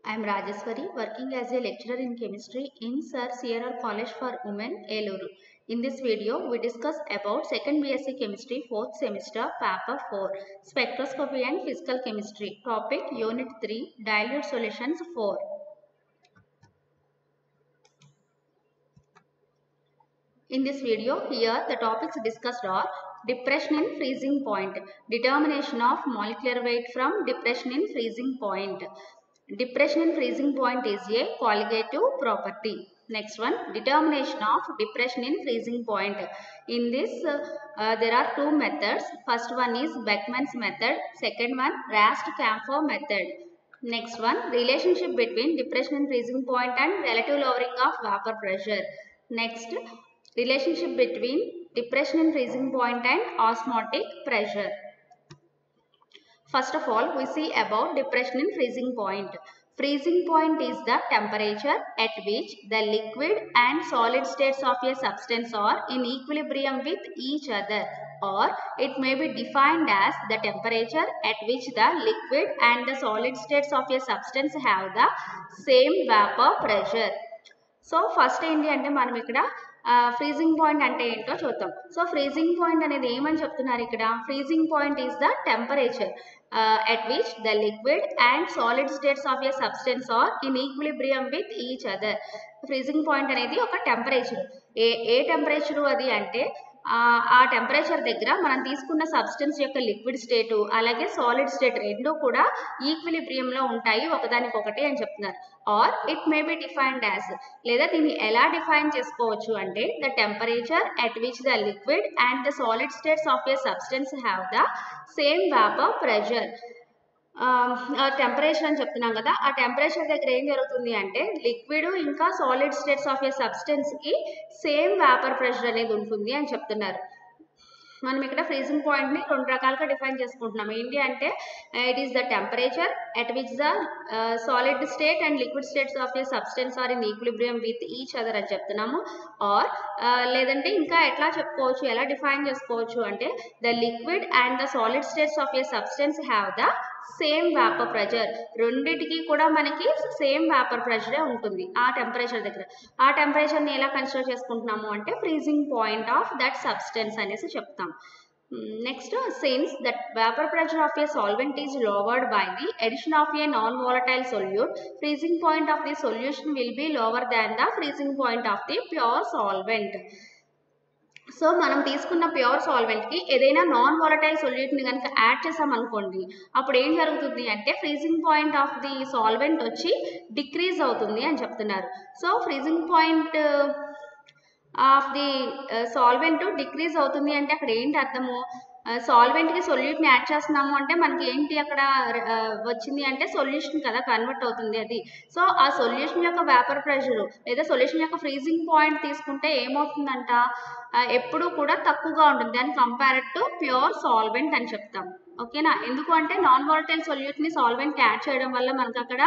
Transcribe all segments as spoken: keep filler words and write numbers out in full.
I am Rajeshwari, working as a lecturer in chemistry in Sir C R R College for Women, Eluru. In this video, we discuss about second B S c Chemistry, fourth semester, paper four, Spectroscopy and Physical Chemistry. Topic, Unit three, Dilute Solutions four. In this video, here the topics discussed are depression in freezing point, determination of molecular weight from depression in freezing point. Depression in freezing point is a qualitative property. Next one, determination of depression in freezing point. In this, uh, uh, there are two methods. First one is Beckmann's method. Second one, Rast-Camphor method. Next one, relationship between depression in freezing point and relative lowering of vapor pressure. Next, relationship between depression in freezing point and osmotic pressure. First of all, we see about depression in freezing point. Freezing point is the temperature at which the liquid and solid states of a substance are in equilibrium with each other, or it may be defined as the temperature at which the liquid and the solid states of a substance have the same vapor pressure. So, first ఏంటి అంటే మనం ఇక్కడ freezing point అంటే ఏంటో చూద్దాం. So freezing point అనేది ఏమని చెప్తున్నారు ఇక్కడ? Freezing point is the temperature at which the liquid and solid states of a substance are in equilibrium with each other. Freezing point అనేది ఒక టెంపరేచర్. ఏ ఏ టెంపరేచరు అది అంటే ఆ టెంపరేచర్ దగ్గర మనం తీసుకున్న సబ్స్టెన్స్ యొక్క లిక్విడ్ స్టేట్ అలాగే సాలిడ్ స్టేట్ రెండు కూడా ఈక్విలిబ్రియంలో ఉంటాయి ఒకదానికొకటి అని చెప్తున్నారు. Or it may be defined as, లేదా దీన్ని ఎలా డిఫైన్ చేసుకోవచ్చు అంటే the temperature at which the liquid and the solid states of a substance have the same vapour pressure. Temperature అని చెప్తున్నాం కదా, ఆ టెంపరేచర్ దగ్గర ఏం జరుగుతుంది అంటే లిక్విడ్ ఇంకా సాలిడ్ స్టేట్స్ ఆఫ్ ఏ సబ్స్టెన్స్కి సేమ్ వేపర్ ప్రెషర్ అనేది ఉంటుంది అని చెప్తున్నారు. మనం ఇక్కడ ఫ్రీజింగ్ పాయింట్ని రెండు రకాలుగా డిఫైన్ చేసుకుంటున్నాం. ఏంటి అంటే it is the temperature at which the solid state and liquid states of a substance are in equilibrium with each other అని చెప్తున్నాము. ఆర్ లేదంటే ఇంకా ఎట్లా చెప్పుకోవచ్చు, ఎలా డిఫైన్ చేసుకోవచ్చు అంటే the liquid and the solid states of a substance have the same vapour pressure. రెండింటికి కూడా మనకి సేమ్ వేపర్ ప్రెషరే ఉంటుంది ఆ టెంపరేచర్ దగ్గర. ఆ టెంపరేచర్ని ఎలా కన్సిడర్ చేసుకుంటున్నాము అంటే freezing point of that substance అనేసి చెప్తాం. Next, since that vapour pressure of a solvent is lowered by the addition of a non-volatile solute, freezing point of the solution will be lower than the freezing point of the pure solvent. So మనం తీసుకున్న pure సాల్వెంట్కి ఏదైనా non volatile సొల్యూట్ని కనుక add చేసామనుకోండి, అప్పుడు ఏం జరుగుతుంది అంటే freezing point of the solvent వచ్చి డిక్రీజ్ అవుతుంది అని చెప్తున్నారు. So freezing point of the solvent decrease అవుతుంది అంటే అక్కడ ఏంటి అర్థము? సాల్వెంట్కి సొల్యూట్ని యాడ్ చేస్తున్నాము అంటే మనకి ఏంటి అక్కడ వచ్చింది అంటే సొల్యూషన్ కదా కన్వర్ట్ అవుతుంది అది. సో ఆ సొల్యూషన్ యొక్క వేపర్ ప్రెషరు లేదా సొల్యూషన్ యొక్క ఫ్రీజింగ్ పాయింట్ తీసుకుంటే ఏమవుతుందంట, ఎప్పుడూ కూడా తక్కువగా ఉంటుంది దాని కంపేర్డ్ టు ప్యూర్ సాల్వెంట్ అని చెప్తాం. ఓకేనా? ఎందుకు అంటే నాన్ వాలటైల్ సొల్యూట్ని సాల్వెంట్కి యాడ్ చేయడం వల్ల మనకు అక్కడ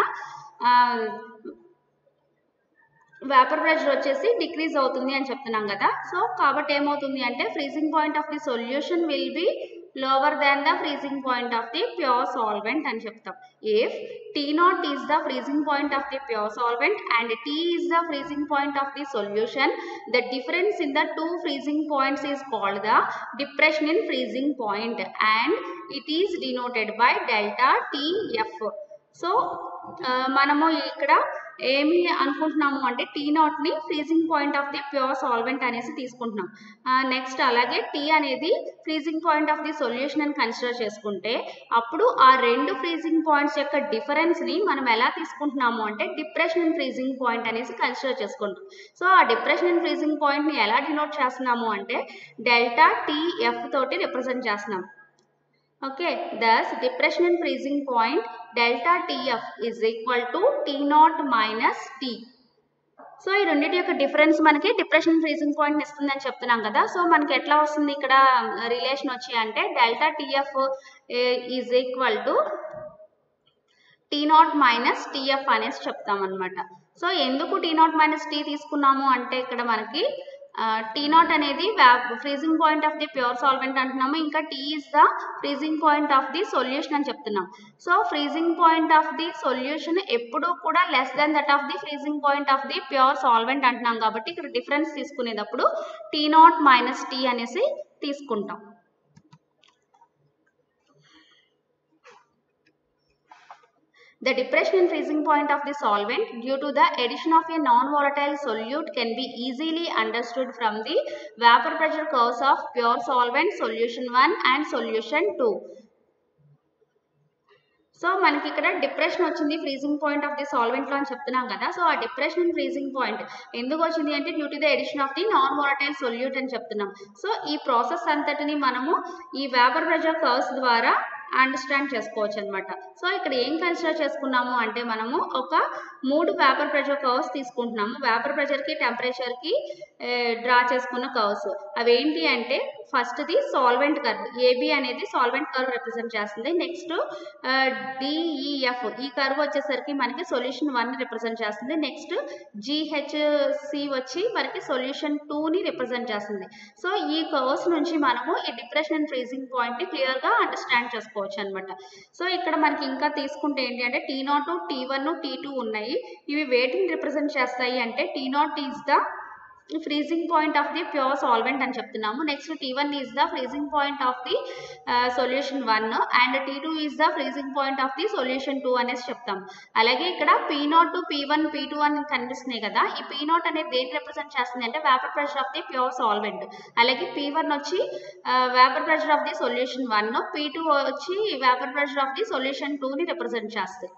వేపర్ ప్రెషర్ వచ్చేసి డిక్రీజ్ అవుతుంది అని చెప్తున్నాం కదా. సో కాబట్టి ఏమవుతుంది అంటే freezing point of the solution will be lower than the freezing point of the pure solvent అని చెప్తాం. If T naught is the freezing point of the pure solvent and T is the freezing point of the solution, the difference in the two freezing points is called the depression in freezing point and it is denoted by delta T F. So మనము ఇక్కడ ఏమి అనుకుంటున్నాము అంటే T నాట్ని freezing point of the pure solvent అనేసి తీసుకుంటున్నాం. Next అలాగే T అనేది freezing point of the solution అని కన్సిడర్ చేసుకుంటే అప్పుడు ఆ రెండు ఫ్రీజింగ్ పాయింట్స్ యొక్క డిఫరెన్స్ని మనం ఎలా తీసుకుంటున్నాము అంటే డిప్రెషన్ ఇన్ ఫ్రీజింగ్ పాయింట్ అనేసి కన్సిడర్ చేసుకుంటాం. సో ఆ డిప్రెషన్ ఇన్ ఫ్రీజింగ్ పాయింట్ని ఎలా డినోట్ చేస్తున్నాము అంటే డెల్టా టీఎఫ్ తోటి రిప్రజెంట్ చేస్తున్నాం. Okay, thus depression in freezing point delta T F is equal to T naught minus T. So ఈ రెండింటి యొక్క డిఫరెన్స్ మనకి డిప్రెషన్ ఫ్రీజింగ్ పాయింట్ ఇస్తుంది అని చెప్తున్నాం కదా. సో మనకి ఎట్లా వస్తుంది ఇక్కడ రిలేషన్ వచ్చి అంటే delta TF is equal to T naught minus TF అనేసి చెప్తాం అనమాట. సో ఎందుకు టీ నాట్ మైనస్ టీ తీసుకున్నాము అంటే ఇక్కడ మనకి టీ నాట్ అనేది freezing point of the pure solvent అంటున్నాము, ఇంకా T is the freezing point of the solution అని చెప్తున్నాం. So freezing point of the solution ఎప్పుడూ కూడా less than that of the freezing point of the pure solvent అంటున్నాం కాబట్టి ఇక్కడ difference తీసుకునేటప్పుడు టీ నాట్ మైనస్ టీ అనేసి తీసుకుంటాం. The depression in freezing point of the solvent due to the addition of a non-volatile solute can be easily understood from the vapor pressure curves of pure solvent solution one and solution two. So మనకి ఇక్కడ depression వచ్చింది freezing point of the సాల్వెంట్లో అని చెప్తున్నాం కదా. So ఆ depression in freezing point ఎందుకు వచ్చింది అంటే due to the addition of the non volatile solute అని చెప్తున్నాం. సో ఈ ప్రాసెస్ అంతటిని మనము ఈ వేపర్ ప్రెషర్ కర్వ్స్ ద్వారా అండర్స్టాండ్ చేసుకోవచ్చు అనమాట. సో ఇక్కడ ఏం కన్సిడర్ చేసుకున్నాము అంటే మనము ఒక మూడు వేపర్ ప్రెషర్ కర్వ్స్ తీసుకుంటున్నాము. వేపర్ ప్రెషర్కి టెంపరేచర్కి డ్రా చేసుకున్న కర్వ్స్ అవి ఏంటి అంటే ఫస్ట్ది సాల్వెంట్ కర్వ్, ఏబి అనేది సాల్వెంట్ కర్వ్ రిప్రజెంట్ చేస్తుంది. నెక్స్ట్ డిఈఎఫ్ ఈ కర్వ్ వచ్చేసరికి మనకి సొల్యూషన్ వన్ రిప్రజెంట్ చేస్తుంది. నెక్స్ట్ జిహెచ్సి వచ్చి మనకి సొల్యూషన్ టూని రిప్రజెంట్ చేస్తుంది. సో ఈ కర్వ్స్ నుంచి మనము ఈ డిప్రెషన్ అండ్ ఫ్రీజింగ్ పాయింట్ని క్లియర్గా అండర్స్టాండ్ చేసుకోవచ్చు అనమాట. సో ఇక్కడ మనకి ఇంకా తీసుకుంటే ఏంటి అంటే T naught, T one, T two ఉన్నాయి. ఇవి వేటిని రిప్రజెంట్ చేస్తాయి అంటే T naught is the freezing point of the pure solvent అని చెప్తున్నాము. Next T one is the freezing point of the solution one and T two is the freezing point of the solution two అనేసి చెప్తాము. అలాగే ఇక్కడ P naught, P one, P two అని కనిపిస్తున్నాయి కదా. ఈ పీ నాట్ అనేది దేన్ని రిప్రజెంట్ చేస్తుంది అంటే vapour pressure of the pure solvent. అలాగే పీ వన్ వచ్చి vapour pressure of the solution one, P two వచ్చి vapour pressure of the solution టూని రిప్రజెంట్ చేస్తాయి.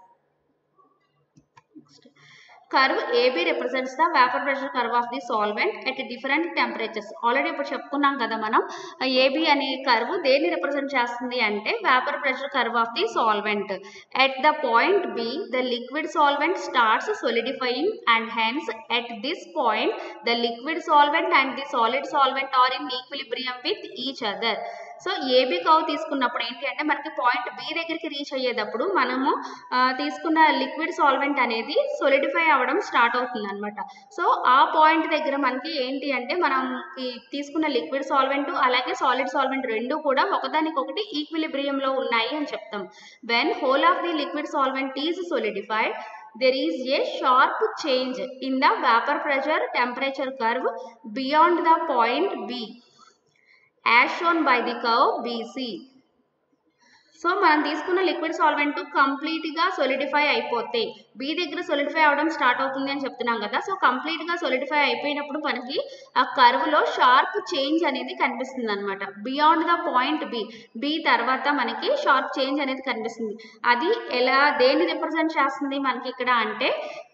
Curve AB represents the vapour pressure curve of the solvent at different temperatures. Already ఇప్పుడు చెప్పుకున్నాం కదా మనం AB అనే curve దేన్ని రిప్రజెంట్ చేస్తుంది అంటే vapour pressure curve of the solvent. At the point B the liquid solvent starts solidifying and hence at this point the liquid solvent and the solid solvent are in equilibrium with each other. So AB curve తీసుకున్నప్పుడు ఏంటి అంటే మనకి point B దగ్గరికి reach అయ్యేటప్పుడు మనము తీసుకున్న liquid solvent అనేది solidify అవ్వడం స్టార్ట్ అవుతుంది అనమాట. సో ఆ పాయింట్ దగ్గర మనకి ఏంటి అంటే మనం తీసుకున్న లిక్విడ్ సాల్వెంట్ అలాగే సాలిడ్ సాల్వెంట్ రెండు కూడా ఒకదానికొకటి ఈక్విలిబ్రియంలో ఉన్నాయి అని చెప్తాం. When whole of the liquid solvent is solidified there is a sharp change in the vapor pressure temperature curve beyond the point B as shown by the curve B C. So మనం తీసుకున్న liquid solvent కంప్లీట్గా solidify అయిపోతే B దగ్గర solidify అవడం start అవుతుంది అని చెప్తున్నాం కదా. సో కంప్లీట్గా సొలిడిఫై అయిపోయినప్పుడు మనకి ఆ కర్వ్లో షార్ప్ చేంజ్ అనేది కనిపిస్తుంది అనమాట. Beyond the point B, B తర్వాత మనకి షార్ప్ చేంజ్ అనేది కనిపిస్తుంది. అది ఎలా దేన్ని రిప్రజెంట్ చేస్తుంది మనకి ఇక్కడ అంటే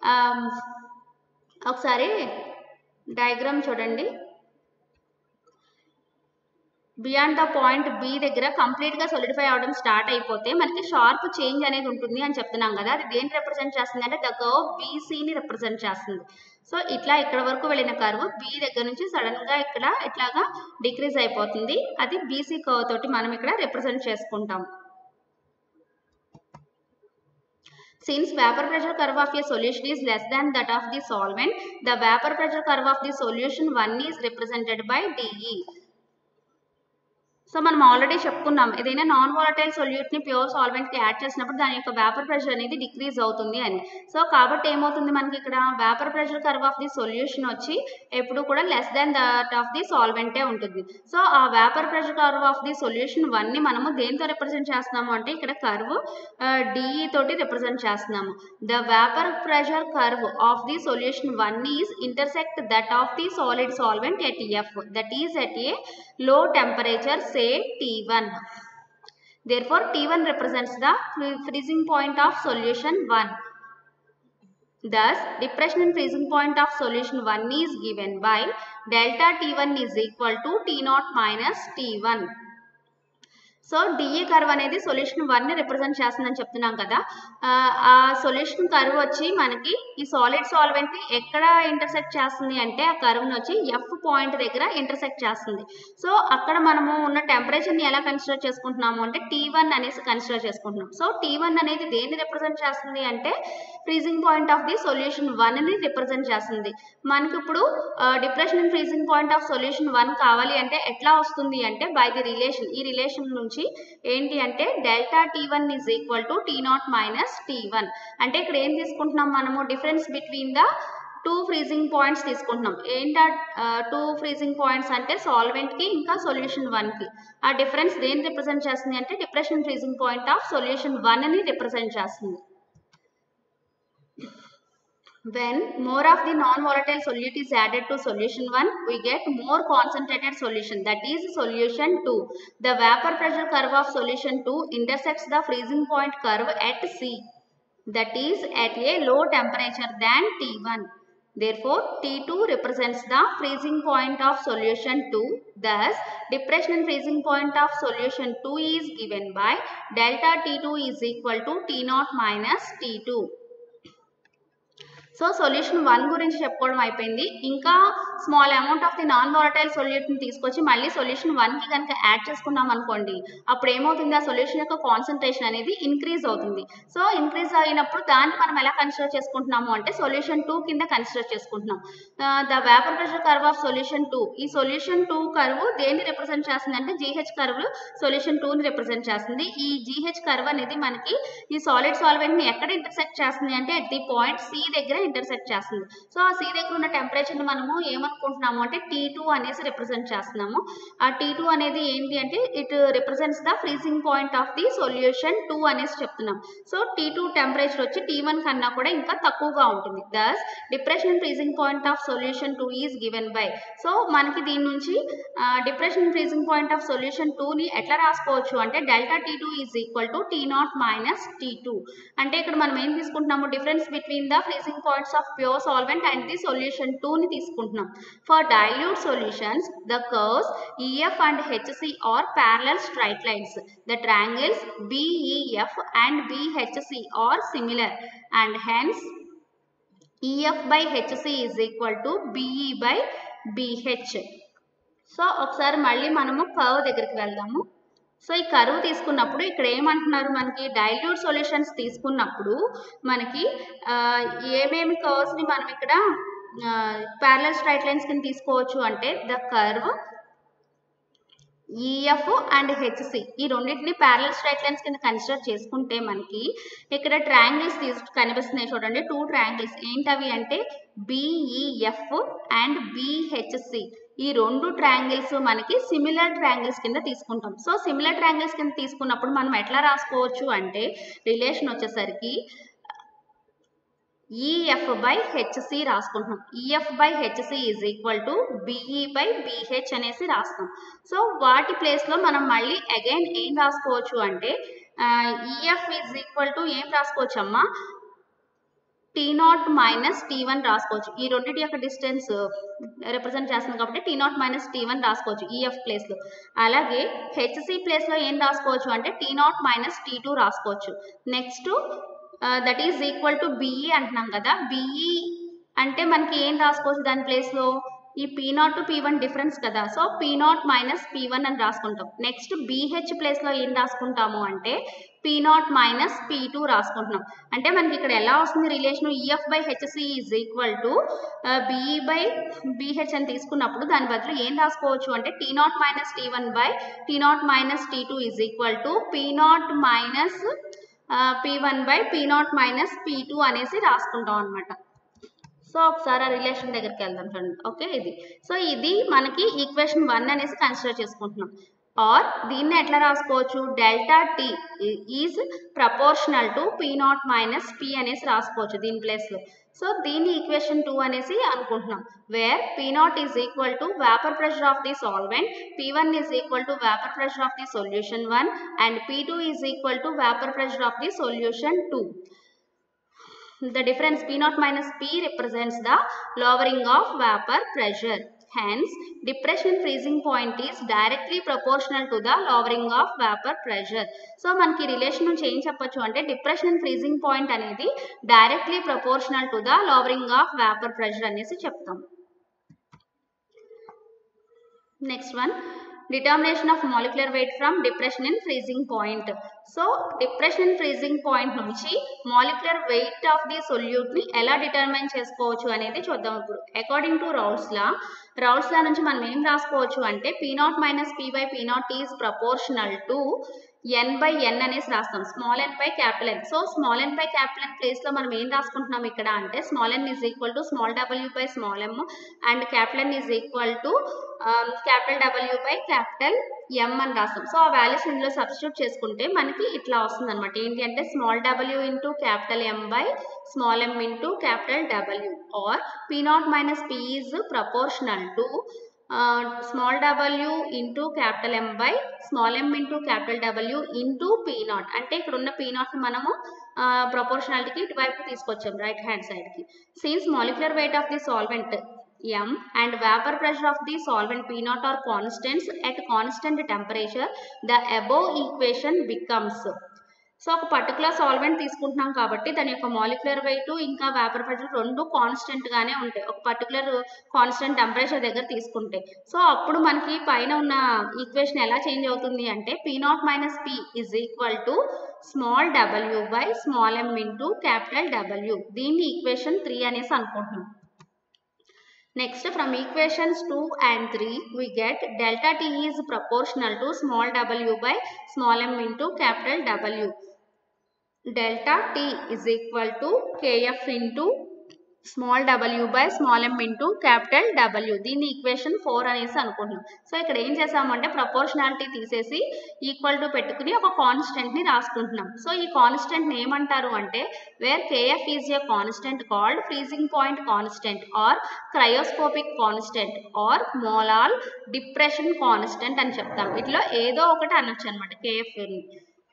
ఒకసారి డయాగ్రామ్ చూడండి. బియాండ్ ద పాయింట్ బి దగ్గర కంప్లీట్గా సొలిడిఫై అవడం స్టార్ట్ అయిపోతే మనకి షార్ప్ చేంజ్ అనేది ఉంటుంది అని చెప్తున్నాం కదా. అది దేన్ని రిప్రజెంట్ చేస్తుంది అంటే ద కర్వ్ బీసీని రిప్రజెంట్ చేస్తుంది. సో ఇట్లా ఇక్కడ వరకు వెళ్ళిన కర్వ్ బి దగ్గర నుంచి సడన్గా ఇక్కడ ఇట్లాగా డిక్రీజ్ అయిపోతుంది. అది బీసీ కర్వ్ తోటి మనం ఇక్కడ రిప్రజెంట్ చేసుకుంటాం. Since vapor pressure curve of a solution is less than that of the solvent, the vapor pressure curve of the solution one is represented by D E. So మనం already చెప్పుకున్నాం ఏదైనా non volatile సొల్యూట్ని pure సాల్వెంట్కి add చేసినప్పుడు దాని యొక్క vapour pressure అనేది decrease అవుతుంది అని. సో కాబట్టి ఏమవుతుంది మనకి ఇక్కడ vapour pressure curve of the solution వచ్చి ఎప్పుడు కూడా less than that of the సాల్వెంటే ఉంటుంది. సో ఆ vapour pressure curve of the సొల్యూషన్ వన్ని మనము దేంతో రిప్రజెంట్ చేస్తున్నాము అంటే ఇక్కడ కర్వ్ డిఈ తోటి రిప్రజెంట్ చేస్తున్నాము. The vapour pressure curve of the solution one is intersect that of the solid solvent at F that is at a low temperature say T one. Therefore T one represents the freezing point of solution one. Thus depression and freezing point of solution one is given by delta T one is equal to T zero minus T one. So DE curve అనేది solution one ని represent చేస్తుందని చెప్తున్నాం కదా. ఆ solution curve వచ్చి మనకి ఈ solid solvent ని ఎక్కడ ఇంటర్సెక్ట్ చేస్తుంది అంటే ఆ కర్వ్ ని వచ్చి ఎఫ్ పాయింట్ దగ్గర ఇంటర్సెక్ట్ చేస్తుంది. సో అక్కడ మనము ఉన్న టెంపరేచర్ ని ఎలా కన్సిడర్ చేసుకుంటున్నాము అంటే టీ వన్ అనేసి కన్సిడర్ చేసుకుంటున్నాం. సో టీ వన్ అనేది దేన్ని రిప్రజెంట్ చేస్తుంది అంటే freezing point of the solution one ని రిప్రజెంట్ చేస్తుంది. మనకి ఇప్పుడు depression in freezing point of solution one కావాలి అంటే ఎట్లా వస్తుంది అంటే బై ది రిలేషన్, ఈ రిలేషన్ నుంచి ఏంటి అంటే delta T one is equal to T naught minus T one. అంటే ఇక్కడ ఏం తీసుకుంటున్నాం మనము, difference between the two freezing points తీసుకుంటున్నాం. ఏంటా టూ ఫ్రీజింగ్ పాయింట్స్ అంటే సాల్వెంట్ కి ఇంకా సొల్యూషన్ వన్ కి. ఆ డిఫరెన్స్ దేన్ని రిప్రజెంట్ చేస్తుంది అంటే depression freezing point of solution one ని రిప్రజెంట్ చేస్తుంది. When more of the non-volatile solute is added to solution one, we get more concentrated solution, that is solution two. The vapor pressure curve of solution two intersects the freezing point curve at C, that is at a low temperature than T one. Therefore, T two represents the freezing point of solution two. Thus, depression in freezing point of solution two is given by delta T two is equal to T naught minus T two. So solution one గురించి చెప్పుకోవడం అయిపోయింది. ఇంకా small amount of the non volatile సొల్యూట్ని తీసుకొచ్చి మళ్ళీ solution వన్కి కనుక add చేసుకున్నాం అనుకోండి, అప్పుడు ఏమవుతుంది, ఆ సొల్యూషన్ యొక్క కాన్సన్ట్రేషన్ అనేది ఇంక్రీజ్ అవుతుంది. సో ఇంక్రీజ్ అయినప్పుడు దాన్ని మనం ఎలా కన్సిడర్ చేసుకుంటున్నాము అంటే సొల్యూషన్ టూ కింద కన్సిడర్ చేసుకుంటున్నాం. The vapour pressure curve of solution two, ఈ సొల్యూషన్ టూ కర్వ్ దేన్ని రిప్రజెంట్ చేస్తుంది అంటే జీహెచ్ కర్వ్ సొల్యూషన్ టూని రిప్రజెంట్ చేస్తుంది. ఈ జీహెచ్ కర్వ్ అనేది మనకి ఈ సాలిడ్ సాల్వెంట్ని ఎక్కడ ఇంటర్సెక్ట్ చేస్తుంది అంటే అట్ ది పాయింట్ సి దగ్గర ఇంటర్సెక్ట్ చేస్తుంది. సో ఆ సి దగ్గర ఉన్న టెంపరేచర్ని మనము ఏమనుకుంటున్నాము అంటే టీ టూ అనేసి రిప్రజెంట్ చేస్తున్నాము. ఆ టీ టూ అనేది ఏంటి అంటే it represents the freezing point of the solution two అనేసి చెప్తున్నాం. సో టీ టూ టెంపరేచర్ వచ్చి టీ వన్ కన్నా కూడా ఇంకా తక్కువగా ఉంటుంది. Thus depression freezing point of solution two is given by, so మనకి దీని నుంచి depression freezing point of solution టూని ఎట్లా రాసుకోవచ్చు అంటే delta T two is equal to T naught minus T two. అంటే ఇక్కడ మనం ఏం తీసుకుంటున్నాము, difference between the freezing points of pure solvent and the solution two ని తీసుకుంటున్నాం. For dilute solutions, the curves E F and H C are parallel straight lines. The triangles B E F and B H C are similar and hence E F by H C is equal to B E by B H. So ఒకసారి మళ్ళీ మనము curve దగ్గరికి వెళ్దాము. So ఈ curve తీసుకున్నప్పుడు ఇక్కడ ఏమంటున్నారు, మనకి డైల్యూట్ సొల్యూషన్స్ తీసుకున్నప్పుడు మనకి ఏమేమి కర్వ్స్ని మనం ఇక్కడ ప్యారలల్ స్ట్రైట్ లైన్స్ కింద తీసుకోవచ్చు అంటే the curve EF and HC, ఈ రెండింటిని ప్యారలల్ స్ట్రైట్ లైన్స్ కింద కన్సిడర్ చేసుకుంటే మనకి ఇక్కడ ట్రయాంగిల్స్ తీసు కనిపిస్తున్నాయి చూడండి, టూ ట్రయాంగిల్స్. ఏంటవి అంటే బిఈఎఫ్ అండ్ బిహెచ్సి. ఈ రెండు ట్రయాంగిల్స్ మనకి సిమిలర్ ట్రయాంగిల్స్ కింద తీసుకుంటాం. సో సిమిలర్ ట్రయాంగిల్స్ కింద తీసుకున్నప్పుడు మనం ఎట్లా రాసుకోవచ్చు అంటే రిలేషన్ వచ్చేసరికి ఈఎఫ్ బై హెచ్సి రాసుకుంటున్నాం. EF by HC is equal to BE by BH అనేసి రాస్తాం. సో వాటి ప్లేస్లో మనం మళ్ళీ అగైన్ ఏం రాసుకోవచ్చు అంటే ఈఎఫ్ ఈజ్ ఈక్వల్ టు ఏం రాసుకోవచ్చు అమ్మా, T naught minus T one రాసుకోవచ్చు. ఈ రెండింటి యొక్క డిస్టెన్స్ రిప్రజెంట్ చేస్తుంది కాబట్టి T naught minus T one రాసుకోవచ్చు ఈఎఫ్ ప్లేస్లో. అలాగే హెచ్సి ప్లేస్లో ఏం రాసుకోవచ్చు అంటే T naught minus T two రాసుకోవచ్చు. Next that is equal to BE అంటున్నాం కదా, బిఈ అంటే మనకి ఏం రాసుకోవచ్చు దాని ప్లేస్లో, ఈ P naught to P one difference కదా, so P naught minus P one అని రాసుకుంటాం. నెక్స్ట్ బీహెచ్ ప్లేస్లో ఏం రాసుకుంటాము అంటే P naught minus P two రాసుకుంటున్నాం. అంటే మనకి ఇక్కడ ఎలా వస్తుంది relation, EF by HC is equal to BE by BH అని తీసుకున్నప్పుడు దాని బదులు ఏం రాసుకోవచ్చు అంటే T naught minus T one by T naught minus T two is equal to P naught minus P one by P naught minus P two అనేసి రాసుకుంటాం అనమాట. సో ఒకసారి ఆ రిలేషన్ దగ్గరికి వెళ్దాం చూడండి. ఓకే, ఇది సో ఇది మనకి ఈక్వేషన్ వన్ అనేసి కన్సిడర్ చేసుకుంటున్నాం. ఆర్ దీన్ని ఎట్లా రాసుకోవచ్చు, delta T is proportional to P naught minus P అనేసి రాసుకోవచ్చు దీని ప్లేస్లో. సో దీన్ని ఈక్వేషన్ టూ అనేసి అనుకుంటున్నాం. Where P naught is equal to vapour pressure of the solvent, P one is equal to vapour pressure of the solution one and P two is equal to vapour pressure of the solution two. The difference P naught minus P represents the lowering of vapor pressure. Hence, depression freezing point is directly proportional to the lowering of vapor pressure. So, మనకి relation నుంచి ఏం చెప్పొచ్చు అంటే depression freezing point అనేది directly proportional to the lowering of vapor pressure అనేసి చెప్తాం. Next one, determination of molecular weight from depression in freezing point. So, depression in freezing point నుంచి molecular weight of the solute ని ఎలా determine చేసుకోవచ్చు అనేది చూద్దాం ఇప్పుడు. According to Raoult's law, Raoult's law నుంచి మనం ఏం రాసుకోవచ్చు అంటే P naught minus P by P naught is proportional to n by n అనేసి రాస్తాం. Small n by capital n. So small n by capital n place లో మనం ఏం రాసుకుంటున్నాం ఇక్కడ అంటే small n is equal to small w by small m and capital n is equal to capital w by capital m అని రాస్తాం. So ఆ values ఇందులో సబ్స్టిట్యూట్ చేసుకుంటే మనకి ఇట్లా వస్తుంది అనమాట. ఏంటి అంటే small w into capital m by small m into capital w or P naught minus P is proportional to Uh, small w into capital M by small m into capital W into P naught. అంటే ఇక్కడ ఉన్న P naught మనము ప్రపోర్షనాలిటీకి ఇటువైపు తీసుకొచ్చాం right hand side కి. Since molecular weight of the solvent M and vapor pressure of the solvent P naught are constants at constant temperature, the above equation becomes. So ఒక particular solvent తీసుకుంటున్నాం కాబట్టి దాని యొక్క మాలిక్యులర్ వెయిట్ ఇంకా vapour pressure రెండు constant గానే ఉంటాయి ఒక పర్టికులర్ కాన్స్టెంట్ టెంపరేచర్ దగ్గర తీసుకుంటే. సో అప్పుడు మనకి పైన ఉన్న ఈక్వేషన్ ఎలా చేంజ్ అవుతుంది అంటే P naught minus P is equal to small w by small m into capital W. దీన్ని ఈక్వేషన్ త్రీ అనేసి అనుకుంటున్నాం. Next, from equations two and three, we get delta T is proportional to small w by small m into capital W. Delta T is equal to Kf into small w by small m into capital W. దీని equation four అనేసి అనుకుంటున్నాం. So ఇక్కడ ఏం చేసామంటే proportionality తీసేసి equal to పెట్టుకుని ఒక constant ని రాసుకుంటున్నాం. సో ఈ కాన్స్టెంట్ ని ఏమంటారు అంటే where Kf is a constant called freezing point constant or cryoscopic constant or molal depression constant అని చెప్తాం. ఇట్లా ఏదో ఒకటి అనొచ్చు అనమాట Kf ని.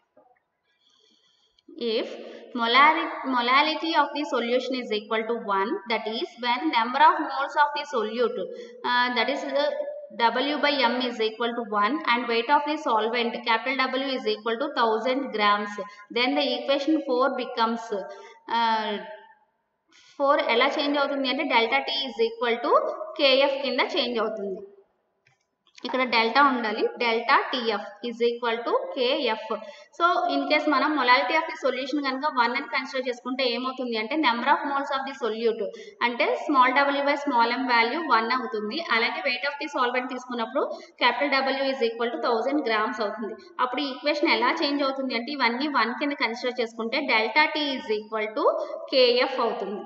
If molality of the solution is equal to one, that is when number of moles of the solute uh, that is the W by M is equal to one and weight of the solvent capital W is equal to one thousand grams, then the equation four becomes uh, four ఎలా change అవుతుంది అంటే delta T is equal to Kf కింద change అవుతుంది. ఇక్కడ delta ఉండాలి delta TF is equal to KF. So in case మనం molality of the solution కనుక one అని కన్సిడర్ చేసుకుంటే ఏమవుతుంది అంటే number of moles of the solute అంటే small W by small m value one అవుతుంది. అలాగే వెయిట్ ఆఫ్ ది సాల్వెంట్ తీసుకున్నప్పుడు capital W is equal to thousand grams అవుతుంది. అప్పుడు ఈ ఈక్వేషన్ ఎలా చేంజ్ అవుతుంది అంటే ఇవన్నీ వన్ కింద కన్సిడర్ చేసుకుంటే delta T is equal to KF అవుతుంది.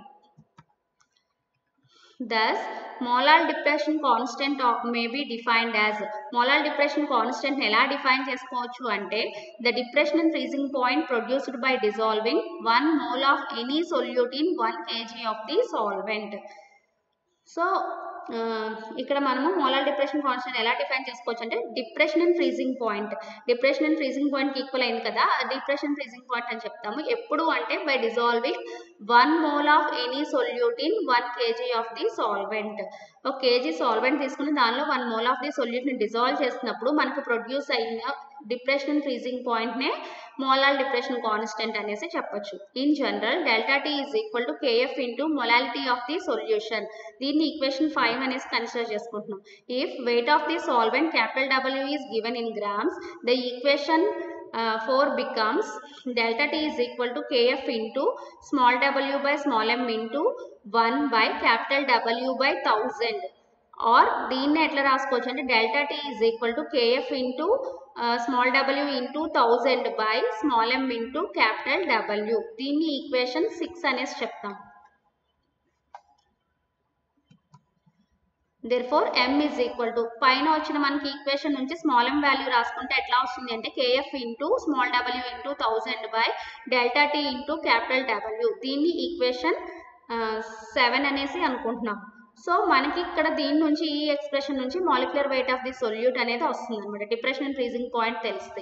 Thus, molar depression constant may be defined as molar depression constant ఎలా డిఫైన్ చేసుకోవచ్చు అంటే the depression in freezing point produced by dissolving one mole of any solute in one kilogram of the solvent. So, ఇక్కడ మనము molar depression constant ఎలా define చేసుకోవచ్చు అంటే depression in freezing point depression in freezing point కి equal అయింది కదా depression freezing point అని చెప్తాము. ఎప్పుడు అంటే by dissolving one mole of any solute in one KG of the solvent. ఒక కేజీ సాల్వెంట్ తీసుకుని దానిలో one mole of the solute ని డిజాల్వ్ చేసినప్పుడు మనకు ప్రొడ్యూస్ అయిన డిప్రెషన్ ఫ్రీజింగ్ పాయింట్ నే మోలార్ డిప్రెషన్ కాన్స్టెంట్ అనేసి చెప్పొచ్చు. In general delta T is equal to KF into molality of the solution. దీన్ని ఈక్వేషన్ ఫైవ్ అనేసి కన్సిడర్ చేసుకుంటున్నాం. If weight of the solvent capital W is given in grams the equation Uh, four becomes delta T is equal to Kf into small w by small m into one by capital W by one thousand. or దీన్ని ఎట్లా రాసుకోవచ్చు అంటే delta T is equal to Kf into uh, small w into one thousand by small m into capital W. దీన్ని equation six అనేసి చెప్తాం. Therefore, m is equal to పైన వచ్చిన మనకి ఈక్వేషన్ నుంచి స్మాల్ m వాల్యూ రాసుకుంటే ఎట్లా వస్తుంది అంటే kf into small w into thousand by delta T into capital W. దీన్ని ఈక్వేషన్ సెవెన్ అనేసి అనుకుంటున్నాం. సో మనకి ఇక్కడ దీని నుంచి ఈ ఎక్స్ప్రెషన్ నుంచి molecular weight of the solute అనేది వస్తుంది అనమాట డిప్రెషన్ అండ్ ఫ్రీజింగ్ పాయింట్ తెలిస్తే.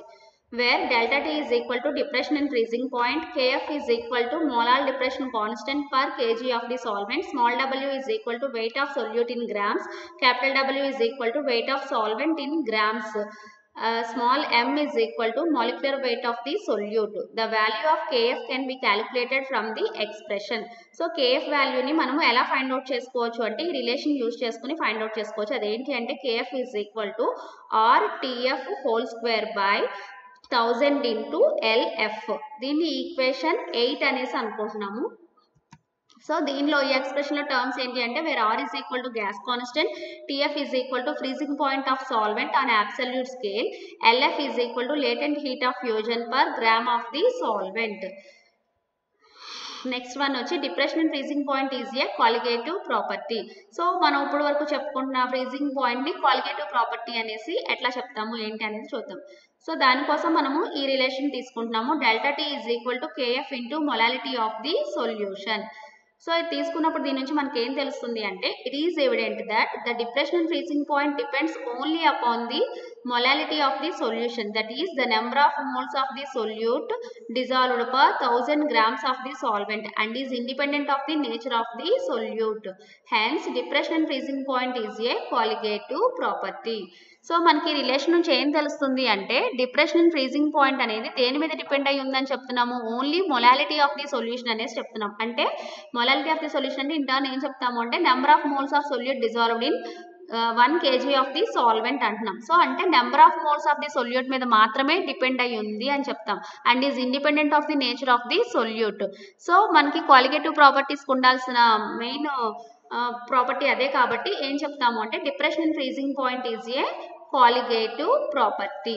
where delta T is equal to depression and freezing point, Kf is equal to molar depression constant per kg of the solvent, small w is equal to weight of solute in grams, capital W is equal to weight of solvent in grams, uh, small m is equal to molecular weight of the solute. The value of Kf can be calculated from the expression. So Kf value ni manamu ela find out chesukochu ante ee relation use cheskoni find out chesukochu. Adenti ante Kf is equal to R T F whole square by thousand into LF. దీన్ని equation eight అనేసి అనుకుంటున్నాము. So దీనిలో ఈ ఎక్స్ప్రెషన్లో terms ఏంటి అంటే where R is equal to gas constant, TF is equal to freezing point of solvent on absolute scale, LF is equal to latent heat of fusion per gram of the solvent. Next one వచ్చి depression and freezing point is a qualitative property. So మనం ఇప్పుడు వరకు చెప్పుకుంటున్న freezing పాయింట్ని qualitative property అనేసి ఎట్లా చెప్తాము ఏంటి అనేది చూద్దాం. సో దానికోసం మనము ఈ రిలేషన్ తీసుకుంటున్నాము, delta T is equal to KF into molality of the solution. So ఇది తీసుకున్నప్పుడు దీని నుంచి మనకి ఏం తెలుస్తుంది అంటే it is evident that the depression and freezing point depends only upon the molality of the solution, that is the number of moles of the solute dissolved per thousand grams of the solvent and is independent of the nature of the solute. Hence depression and freezing point is a qualitative property. So మనకి relation నుంచి ఏం తెలుస్తుంది అంటే depression and freezing point అనేది దేని మీద depend అయ్యి ఉందని చెప్తున్నాము, only molality of the solution అనేసి చెప్తున్నాం. అంటే మొలాలిటీ ఆఫ్ ది సొల్యూషన్ అంటే ఇంటర్న్ ఏం చెప్తాము అంటే number of moles of solute dissolved in one KG of the solvent అంటున్నాం. సో అంటే number of moles of the solute మీద మాత్రమే డిపెండ్ అయ్యి ఉంది అని చెప్తాం and is independent of the nature of the solute. So మనకి క్వాలిటేటివ్ ప్రాపర్టీస్కి ఉండాల్సిన మెయిన్ ప్రాపర్టీ అదే కాబట్టి ఏం చెప్తాము అంటే depression and freezing point is a qualitative property.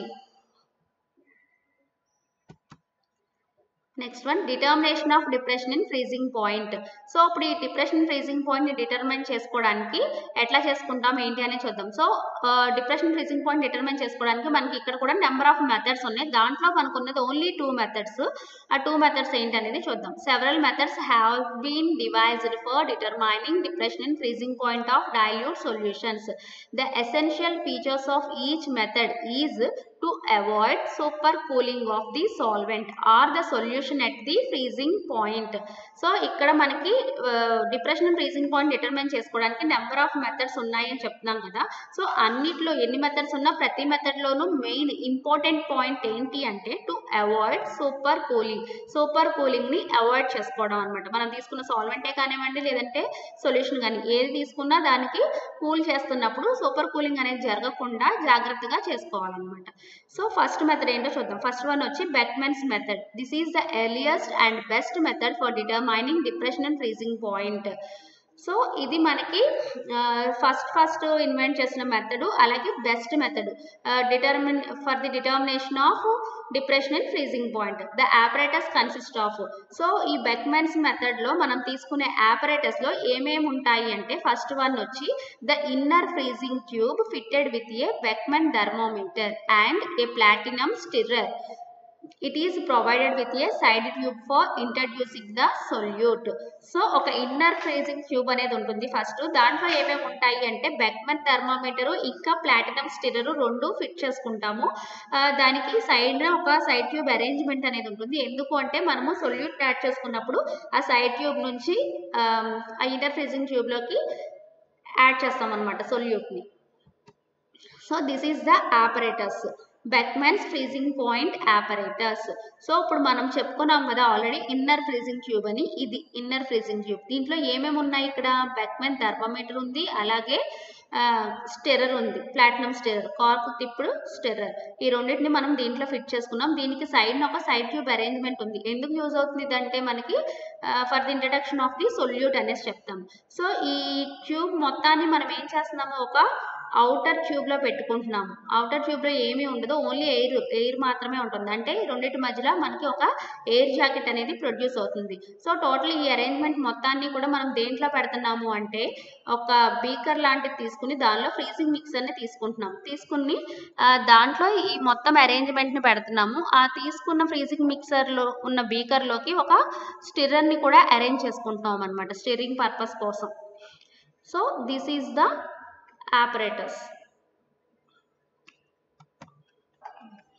Next one determination of depression in freezing point. So ఇప్పుడు ఈ డిప్రెషన్ ఫ్రీజింగ్ పాయింట్ ని డిటర్మైన్ చేసుకోవడానికి ఎట్లా చేసుకుంటాం ఏంటి అని చూద్దాం. So depression freezing point determine చేసుకోవడానికి మనకి ఇక్కడ కూడా నెంబర్ ఆఫ్ మెథడ్స్ ఉన్నాయి. దాంట్లో మనకు ఉన్నది ఓన్లీ టూ మెథడ్స్. ఆ టూ మెథడ్స్ ఏంటి అనేది చూద్దాం. Several methods have been devised for determining depression in freezing point of dilute solutions. The essential features of each method is to avoid supercooling of the solvent or the solution at the freezing point. So ఇక్కడ మనకి depression and freezing point determine చేసుకోవడానికి number of methods ఉన్నాయి అని చెప్తున్నాం కదా. So అన్నిట్లో ఎన్ని methods ఉన్నా ప్రతి మెథడ్లోనూ మెయిన్ ఇంపార్టెంట్ పాయింట్ ఏంటి అంటే టు అవాయిడ్ సూపర్ కూలింగ్. సూపర్ కూలింగ్ని అవాయిడ్ చేసుకోవడం అనమాట. మనం తీసుకున్న సాల్వెంటే కానివ్వండి లేదంటే సొల్యూషన్ కానీ ఏది తీసుకున్నా దానికి కూల్ చేస్తున్నప్పుడు సూపర్ కూలింగ్ అనేది జరగకుండా జాగ్రత్తగా చేసుకోవాలన్నమాట. సో ఫస్ట్ మెథడ్ ఏంటో చూద్దాం. ఫస్ట్ వన్ వచ్చి Beckmann's method. This is the earliest and best method for determining depression and freezing point. So ఇది మనకి ఫస్ట్ ఫస్ట్ ఇన్వెంట్ చేసిన మెథడ్, అలాగే best method determine for the determination of depression and freezing point. The apparatus consist of. So ఈ Beckmann's మెథడ్లో మనం తీసుకునే ఆపరేటస్లో ఏమేమి ఉంటాయి అంటే ఫస్ట్ వన్ వచ్చి the inner freezing tube fitted with a Beckmann thermometer and A platinum stirrer. It is provided with a side tube for introducing the solute. So ఒక ఇన్నర్ ఫ్రీజింగ్ ట్యూబ్ అనేది ఉంటుంది ఫస్ట్. దాంట్లో ఏమేమి ఉంటాయి అంటే Beckmann థర్మోమీటరు ఇంకా platinum stirrer రెండు fit చేసుకుంటాము. దానికి సైడ్ ఒక సైడ్ ట్యూబ్ అరేంజ్మెంట్ అనేది ఉంటుంది. ఎందుకు అంటే మనము సొల్యూట్ యాడ్ చేసుకున్నప్పుడు ఆ సైడ్ ట్యూబ్ నుంచి ఆ ఇన్నర్ ఫ్రీజింగ్ ట్యూబ్లోకి యాడ్ చేస్తాం అనమాట సొల్యూట్ని. So this is the operators, Beckmann's freezing point operators. So ఇప్పుడు మనం చెప్పుకున్నాం కదా ఆల్రెడీ ఇన్నర్ ఫ్రీజింగ్ ట్యూబ్ అని. ఇది ఇన్నర్ ఫ్రీజింగ్ ట్యూబ్. దీంట్లో ఏమేమి ఉన్నాయి ఇక్కడ బెక్మెన్ థర్మోమీటర్ ఉంది, అలాగే స్టిర్రర్ ఉంది, platinum stirrer, cork tipped stirrer. ఈ రెండింటిని మనం దీంట్లో ఫిట్ చేసుకున్నాం. దీనికి సైడ్ ఒక సైడ్ ట్యూబ్ అరేంజ్మెంట్ ఉంది. ఎందుకు యూజ్ అవుతుంది అంటే మనకి for the introduction of the solute అనేసి చెప్తాం. సో ఈ ట్యూబ్ మొత్తాన్ని మనం ఏం చేస్తున్నాము ఒక అవుటర్ ట్యూబ్లో పెట్టుకుంటున్నాము. అవుటర్ ట్యూబ్లో ఏమీ ఉండదు, ఓన్లీ ఎయిర్ ఎయిర్ మాత్రమే ఉంటుంది. అంటే రెండింటి మధ్యలో మనకి ఒక ఎయిర్ జాకెట్ అనేది ప్రొడ్యూస్ అవుతుంది. సో టోటల్ ఈ అరేంజ్మెంట్ మొత్తాన్ని కూడా మనం దేంట్లో పెడుతున్నాము అంటే ఒక బీకర్ లాంటిది తీసుకుని దానిలో ఫ్రీజింగ్ మిక్సర్ని తీసుకుంటున్నాము. తీసుకుని దాంట్లో ఈ మొత్తం అరేంజ్మెంట్ని పెడుతున్నాము. ఆ తీసుకున్న ఫ్రీజింగ్ మిక్సర్లో ఉన్న బీకర్లోకి ఒక స్టిర్రర్ని కూడా అరేంజ్ చేసుకుంటున్నాం అనమాట స్టిర్రింగ్ పర్పస్ కోసం. So this is the apparatus.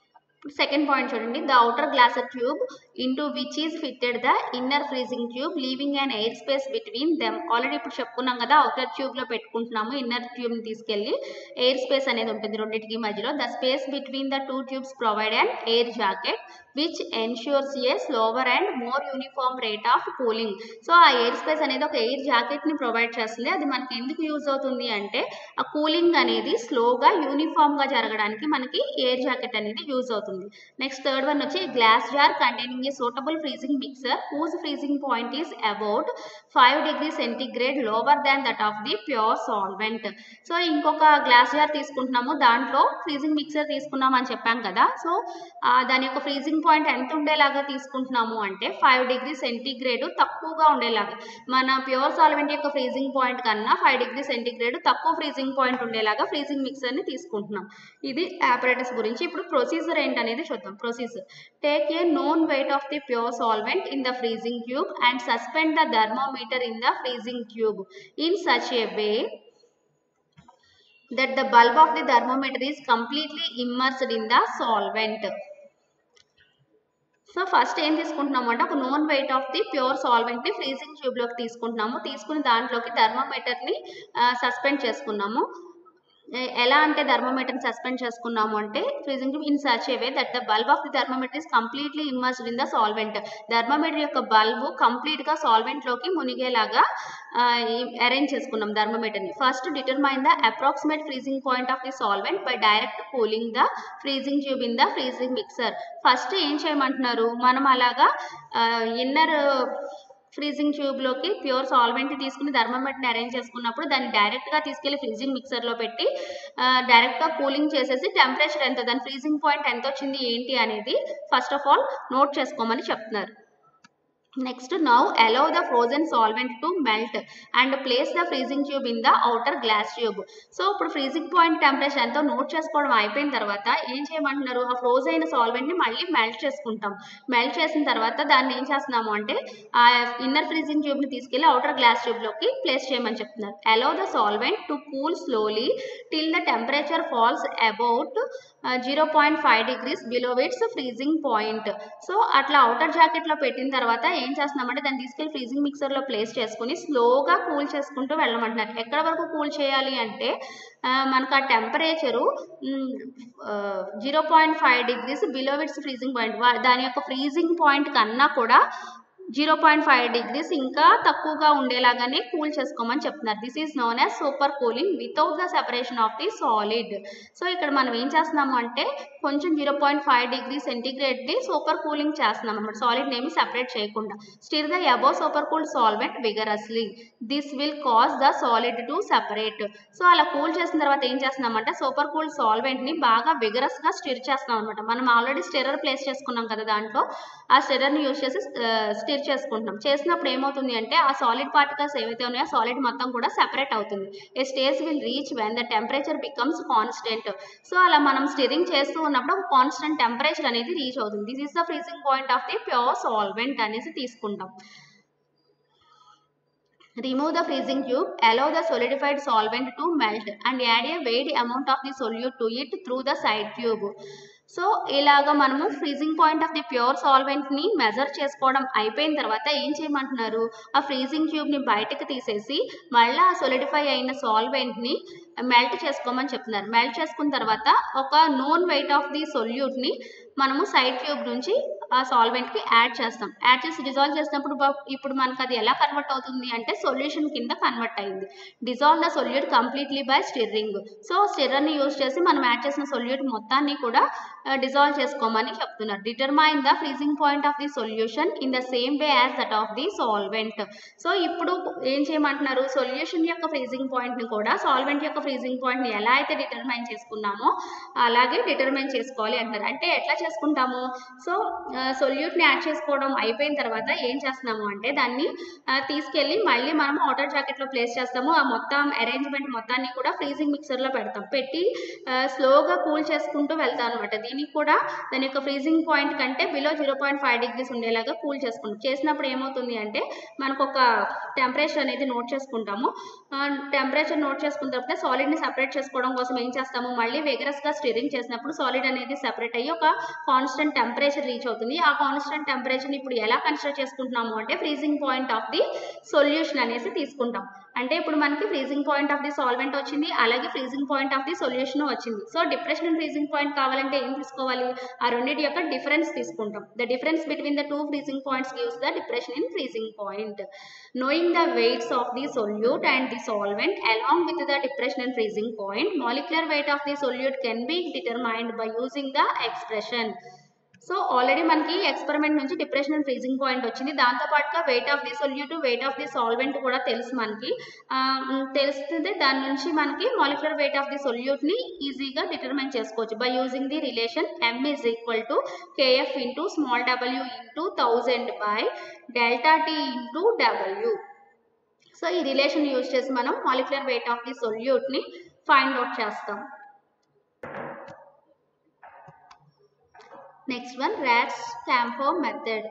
Second point చూడండి, the outer glass tube into which is fitted the inner freezing tube leaving and air space between them. Already ఇప్పుడు చెప్పుకున్నాం కదా, అవుటర్ ట్యూబ్లో పెట్టుకుంటున్నాము, ఇన్నర్ ట్యూబ్ని తీసుకెళ్ళి air space అనేది ఉంటుంది రెండింటికి మధ్యలో. The space between the two tubes provide and air jacket which ensures a slower and more uniform rate of cooling. So ఆ ఎయిర్ స్పేస్ అనేది ఒక ఎయిర్ జాకెట్ని ప్రొవైడ్ చేస్తుంది. అది మనకి ఎందుకు యూజ్ అవుతుంది అంటే ఆ కూలింగ్ అనేది స్లోగా యూనిఫామ్గా జరగడానికి మనకి ఎయిర్ జాకెట్ అనేది యూజ్ అవుతుంది. నెక్స్ట్ థర్డ్ వన్ వచ్చి glass jar containing a suitable freezing mixer whose freezing point is about five degree centigrade lower than that of the pure solvent. So ఇంకొక గ్లాస్ జార్ తీసుకుంటున్నాము, దాంట్లో freezing mixer తీసుకున్నాం అని చెప్పాం కదా. So దాని యొక్క ఫ్రీజింగ్ పాయింట్ ఎంత ఉండేలాగా తీసుకుంటున్నాము అంటే ఫైవ్ డిగ్రీ సెంటిగ్రేడ్ తక్కువగా ఉండేలాగా, మన ప్యూర్ సాల్వెంట్ యొక్క ఫ్రీజింగ్ పాయింట్ కన్నా ఫైవ్ డిగ్రీ సెంటిగ్రేడ్ తక్కువ ఫ్రీజింగ్ పాయింట్ ఉండేలాగా ఫ్రీజింగ్ మిక్సర్ని తీసుకుంటున్నాం. ఇది apparatus గురించి. ఇప్పుడు ప్రొసీజర్ ఏంటనేది చూద్దాం. Procedure, take a known weight of the pure solvent in the freezing tube and suspend the thermometer in the freezing tube in such a way that the bulb of the thermometer is completely immersed in the solvent. So first ఏం తీసుకుంటున్నాము అంటే ఒక known weight of the pure సాల్వెంట్ని freezing ట్యూబ్లోకి తీసుకుంటున్నాము. తీసుకుని దాంట్లోకి థర్మోమీటర్ని suspend చేసుకున్నాము. ఎలా అంటే థర్మోమీటర్ని సస్పెండ్ చేసుకున్నాము అంటే freezing tube in such a way that the bulb of the thermometer is completely immersed in the solvent. Thermometer యొక్క బల్బు కంప్లీట్గా సాల్వెంట్లోకి మునిగేలాగా అరేంజ్ చేసుకున్నాం థర్మోమీటర్ని. First determine the approximate freezing point of the solvent by direct cooling the freezing tube in the freezing mixer. First ఏం చేయమంటున్నారు, మనం అలాగా ఇన్నర్ ఫ్రీజింగ్ ట్యూబ్లోకి ప్యూర్ సాల్వెంట్ తీసుకుని థర్మోమీటర్ని అరేంజ్ చేసుకున్నప్పుడు దాన్ని డైరెక్ట్గా తీసుకెళ్లి ఫ్రీజింగ్ మిక్సర్లో పెట్టి డైరెక్ట్గా కూలింగ్ చేసేసి టెంపరేచర్ ఎంత, దాని ఫ్రీజింగ్ పాయింట్ ఎంత వచ్చింది ఏంటి అనేది ఫస్ట్ ఆఫ్ ఆల్ నోట్ చేసుకోమని చెప్తున్నారు. Next, now allow the frozen solvent to melt and place the freezing tube in the outer glass tube. So ఇప్పుడు ఫ్రీజింగ్ పాయింట్ టెంపరేచర్ ఎంతో నోట్ చేసుకోవడం అయిపోయిన తర్వాత ఏం చేయమంటున్నారు, ఆ ఫ్రోజ్ అయిన సాల్వెంట్ని మళ్ళీ మెల్ట్ చేసుకుంటాం. మెల్ట్ చేసిన తర్వాత దాన్ని ఏం చేస్తున్నాము అంటే ఆ ఇన్నర్ ఫ్రీజింగ్ ట్యూబ్ని తీసుకెళ్ళి అవుటర్ గ్లాస్ ట్యూబ్లోకి ప్లేస్ చేయమని చెప్తున్నారు. allow the solvent to cool slowly till the temperature falls about zero point five degrees below its freezing point. So అట్లా అవుటర్ జాకెట్లో పెట్టిన తర్వాత ఏం చేస్తున్నామంటే దాన్ని తీసుకెళ్ళి ఫ్రీజింగ్ మిక్సర్లో ప్లేస్ చేసుకుని స్లోగా కూల్ చేసుకుంటూ వెళ్ళమంటున్నారు. ఎక్కడ వరకు కూల్ చేయాలి అంటే మనకు ఆ temperature zero point five degrees below its freezing point, దాని యొక్క ఫ్రీజింగ్ పాయింట్ కన్నా కూడా జీరో పాయింట్ ఫైవ్ డిగ్రీస్ ఇంకా తక్కువగా ఉండేలాగానే కూల్ చేసుకోమని చెప్తున్నారు. This is known as supercooling without the separation of the solid. So ఇక్కడ మనం ఏం చేస్తున్నాము అంటే కొంచెం జీరో పాయింట్ ఫైవ్ డిగ్రీ సెంటిగ్రేడ్ని సూపర్ కూలింగ్ చేస్తున్నాం అన్నమాట, సాలిడ్ని ఏమి సెపరేట్ చేయకుండా. Stir the above supercooled solvent vigorously, this will cause the solid to separate. So అలా కూల్ చేసిన తర్వాత ఏం చేస్తున్నామంటే సూపర్ కూల్డ్ సాల్వెంట్ని బాగా విగరస్గా స్టిర్ చేస్తున్నాం అనమాట. మనం ఆల్రెడీ స్టిర్రర్ ప్లేస్ చేసుకున్నాం కదా, దాంట్లో ఆ స్టిర్రర్ని యూజ్ చేసి స్టిర్ చేసుకుంటున్నాం. చేసినప్పుడు ఏమవుతుంది అంటే ఆ సాలిడ్ పార్టికల్స్ ఏవైతే ఉన్నాయో సాలిడ్ మొత్తం కూడా సెపరేట్ అవుతుంది. A stage will reach when the temperature becomes constant. So అలా మనం స్టిరింగ్ చేస్తూ ఉన్నప్పుడు ఒక కాన్స్టెంట్ టెంపరేచర్ అనేది రీచ్ అవుతుంది. This is the freezing point of the pure solvent అనేసి తీసుకుంటాం. Remove the freezing tube, allow the solidified solvent to melt and add a weighed amount of the solute to it through the side tube. So ఇలాగా మనము freezing point of the pure సాల్వెంట్ని measure చేసుకోవడం అయిపోయిన తర్వాత ఏం చేయమంటున్నారు, ఆ freezing ట్యూబ్ని బయటకు తీసేసి మళ్ళీ ఆ సొలిడిఫై అయిన సాల్వెంట్ని మెల్ట్ చేసుకోమని చెప్తున్నారు. మెల్ట్ చేసుకున్న తర్వాత ఒక నోన్ వెయిట్ ఆఫ్ ది సొల్యూట్ని మనము సైడ్ ట్యూబ్ నుంచి ఆ సాల్వెంట్కి యాడ్ చేస్తాం. యాడ్ చేసి డిజాల్వ్ చేసినప్పుడు ఇప్పుడు మనకు అది ఎలా కన్వర్ట్ అవుతుంది అంటే సొల్యూషన్ కింద కన్వర్ట్ అయింది. Dissolve the solute completely by stirring. So స్టిర్రర్ని యూజ్ చేసి మనం యాడ్ చేసిన సొల్యూట్ మొత్తాన్ని కూడా డిజాల్వ్ చేసుకోమని చెప్తున్నారు. Determine the freezing point of the solution in the same way as that of the solvent. So ఇప్పుడు ఏం చేయమంటున్నారు, సొల్యూషన్ యొక్క ఫ్రీజింగ్ పాయింట్ని కూడా సాల్వెంట్ యొక్క ఫ్రీజింగ్ పాయింట్ని ఎలా అయితే డిటర్మైన్ చేసుకున్నామో అలాగే డిటర్మైన్ చేసుకోవాలి అంటారు. అంటే ఎట్లా చేసుకుంటాము, సో సొల్యూట్ని యాడ్ చేసుకోవడం అయిపోయిన తర్వాత ఏం చేస్తున్నాము అంటే దాన్ని తీసుకెళ్ళి మళ్ళీ మనం వాటర్ జాకెట్లో ప్లేస్ చేస్తాము. ఆ మొత్తం అరేంజ్మెంట్ మొత్తాన్ని కూడా ఫ్రీజింగ్ మిక్సర్లో పెడతాం. పెట్టి స్లోగా కూల్ చేసుకుంటూ వెళ్తాం అనమాట. దీనికి కూడా దాని యొక్క ఫ్రీజింగ్ పాయింట్ కంటే below zero point five degrees ఉండేలాగా కూల్ చేసుకుంటాం. చేసినప్పుడు ఏమవుతుంది అంటే మనకు ఒక టెంపరేచర్ అనేది నోట్ చేసుకుంటాము. టెంపరేచర్ నోట్ చేసుకున్న తర్వాత సాలిడ్ని సెపరేట్ చేసుకోవడం కోసం ఏం చేస్తాము, మళ్ళీ వెగరస్గా స్టిరింగ్ చేసినప్పుడు సాలిడ్ అనేది సెపరేట్ అయ్యి ఒక కాన్స్టెంట్ టెంపరేచర్ రీచ్ అవుతుంది. ఆ కాన్స్టెంట్ టెంపరేచర్ని ఇప్పుడు ఎలా కన్సిడర్ చేసుకుంటున్నాము అంటే freezing point of the solution అనేసి తీసుకుంటాం. అంటే ఇప్పుడు మనకి freezing point of the solvent వచ్చింది, అలాగే freezing point of the solution వచ్చింది. So depression and freezing point కావాలంటే ఏం తీసుకోవాలి, ఆ రెండింటి యొక్క డిఫరెన్స్ తీసుకుంటాం. The difference between the two freezing points gives the depression in freezing point. Knowing the weights of the solute and the solvent along with the depression and freezing point, molecular weight of the solute can be determined by using the expression. So already మనకి experiment నుంచి depression and freezing point వచ్చింది. దాంతోపాటుగా weight of the solute, weight of the solvent కూడా తెలుసు మనకి. తెలుస్తుంది దాని నుంచి మనకి మాలిక్యులర్ వెయిట్ ఆఫ్ ది సొల్యూట్ని ఈజీగా డిటర్మైన్ చేసుకోవచ్చు by using the relation M is equal to KF into small డబ్ల్యూ into thousand by delta T into W. So ఈ రిలేషన్ యూజ్ చేసి మనం మాలిక్యులర్ వెయిట్ ఆఫ్ ది సొల్యూట్ని ఫైండ్ అవుట్ చేస్తాం. Next one, Rast-Camphor method.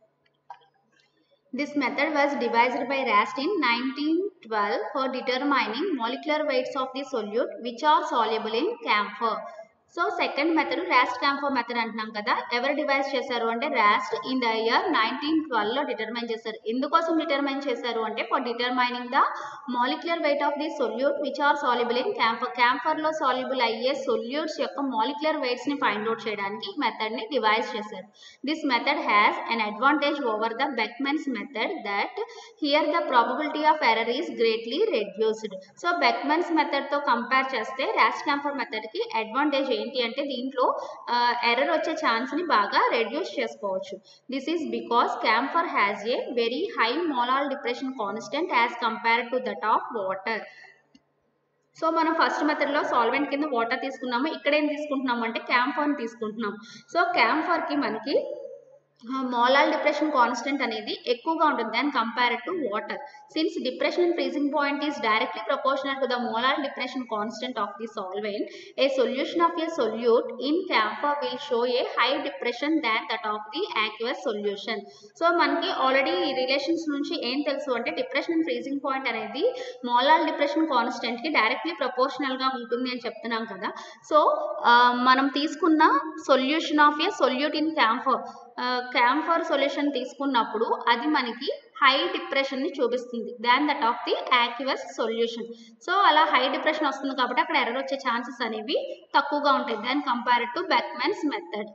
This method was devised by Rast in nineteen twelve for determining molecular weights of the solute which are soluble in camphor. So second method Rast camphor method అంటున్నాం కదా. ఎవరు devise చేశారు అంటే Rast in the year nineteen twelve లో determine చేశారు. ఎందుకోసం determine చేశారు అంటే for determining the molecular weight of the solute which are soluble in camphor. Camphor లో సాల్యుబుల్ అయ్యే సొల్యూట్స్ యొక్క మాలిక్యులర్ వెయిట్స్ ని ఫైండ్ అవుట్ చేయడానికి ఈ మెథడ్ ని డివైజ్ చేశారు. This method has an advantage over the Beckmann's method that here the probability of error is greatly reduced. So Beckmann's method తో compare చేస్తే రాస్ట్ క్యాంఫర్ మెథడ్ కి advantage ఏంటి అంటే దీంట్లో ఎర్రర్ వచ్చే ఛాన్స్ ని బాగా రెడ్యూస్ చేసుకోవచ్చు. This is because camphor has a very high molal depression constant as compared to that of water. So మనం ఫస్ట్ మెథడ్ లో సాల్వెంట్ కింద వాటర్ తీసుకున్నాము, ఇక్కడ ఏం తీసుకుంటున్నాము అంటే క్యాంఫర్ తీసుకుంటున్నాం. సో క్యాంఫర్ కి మనకి మోలాల్ డిప్రెషన్ కాన్స్టెంట్ అనేది ఎక్కువగా ఉంటుంది than compared to water. Since depression and freezing point is directly proportional to the molal depression constant of the solvent, a solution of a solute in camphor will show a high depression than that of the aqueous solution. So మనకి already ఈ relations నుంచి ఏం తెలుసు అంటే depression and freezing point అనేది molal depression constant కి directly proportional గా ఉంటుంది అని చెప్తున్నాం కదా. సో మనం తీసుకున్న solution of a solute in camphor camphor solution తీసుకున్నప్పుడు అది మనకి హై డిప్రెషన్ ని చూపిస్తుంది than that of the aqueous solution. So అలా హై డిప్రెషన్ వస్తుంది కాబట్టి అక్కడ ఎర్రర్ వచ్చే ఛాన్సెస్ అనేవి తక్కువగా ఉంటాయి than compared to Beckmann's method.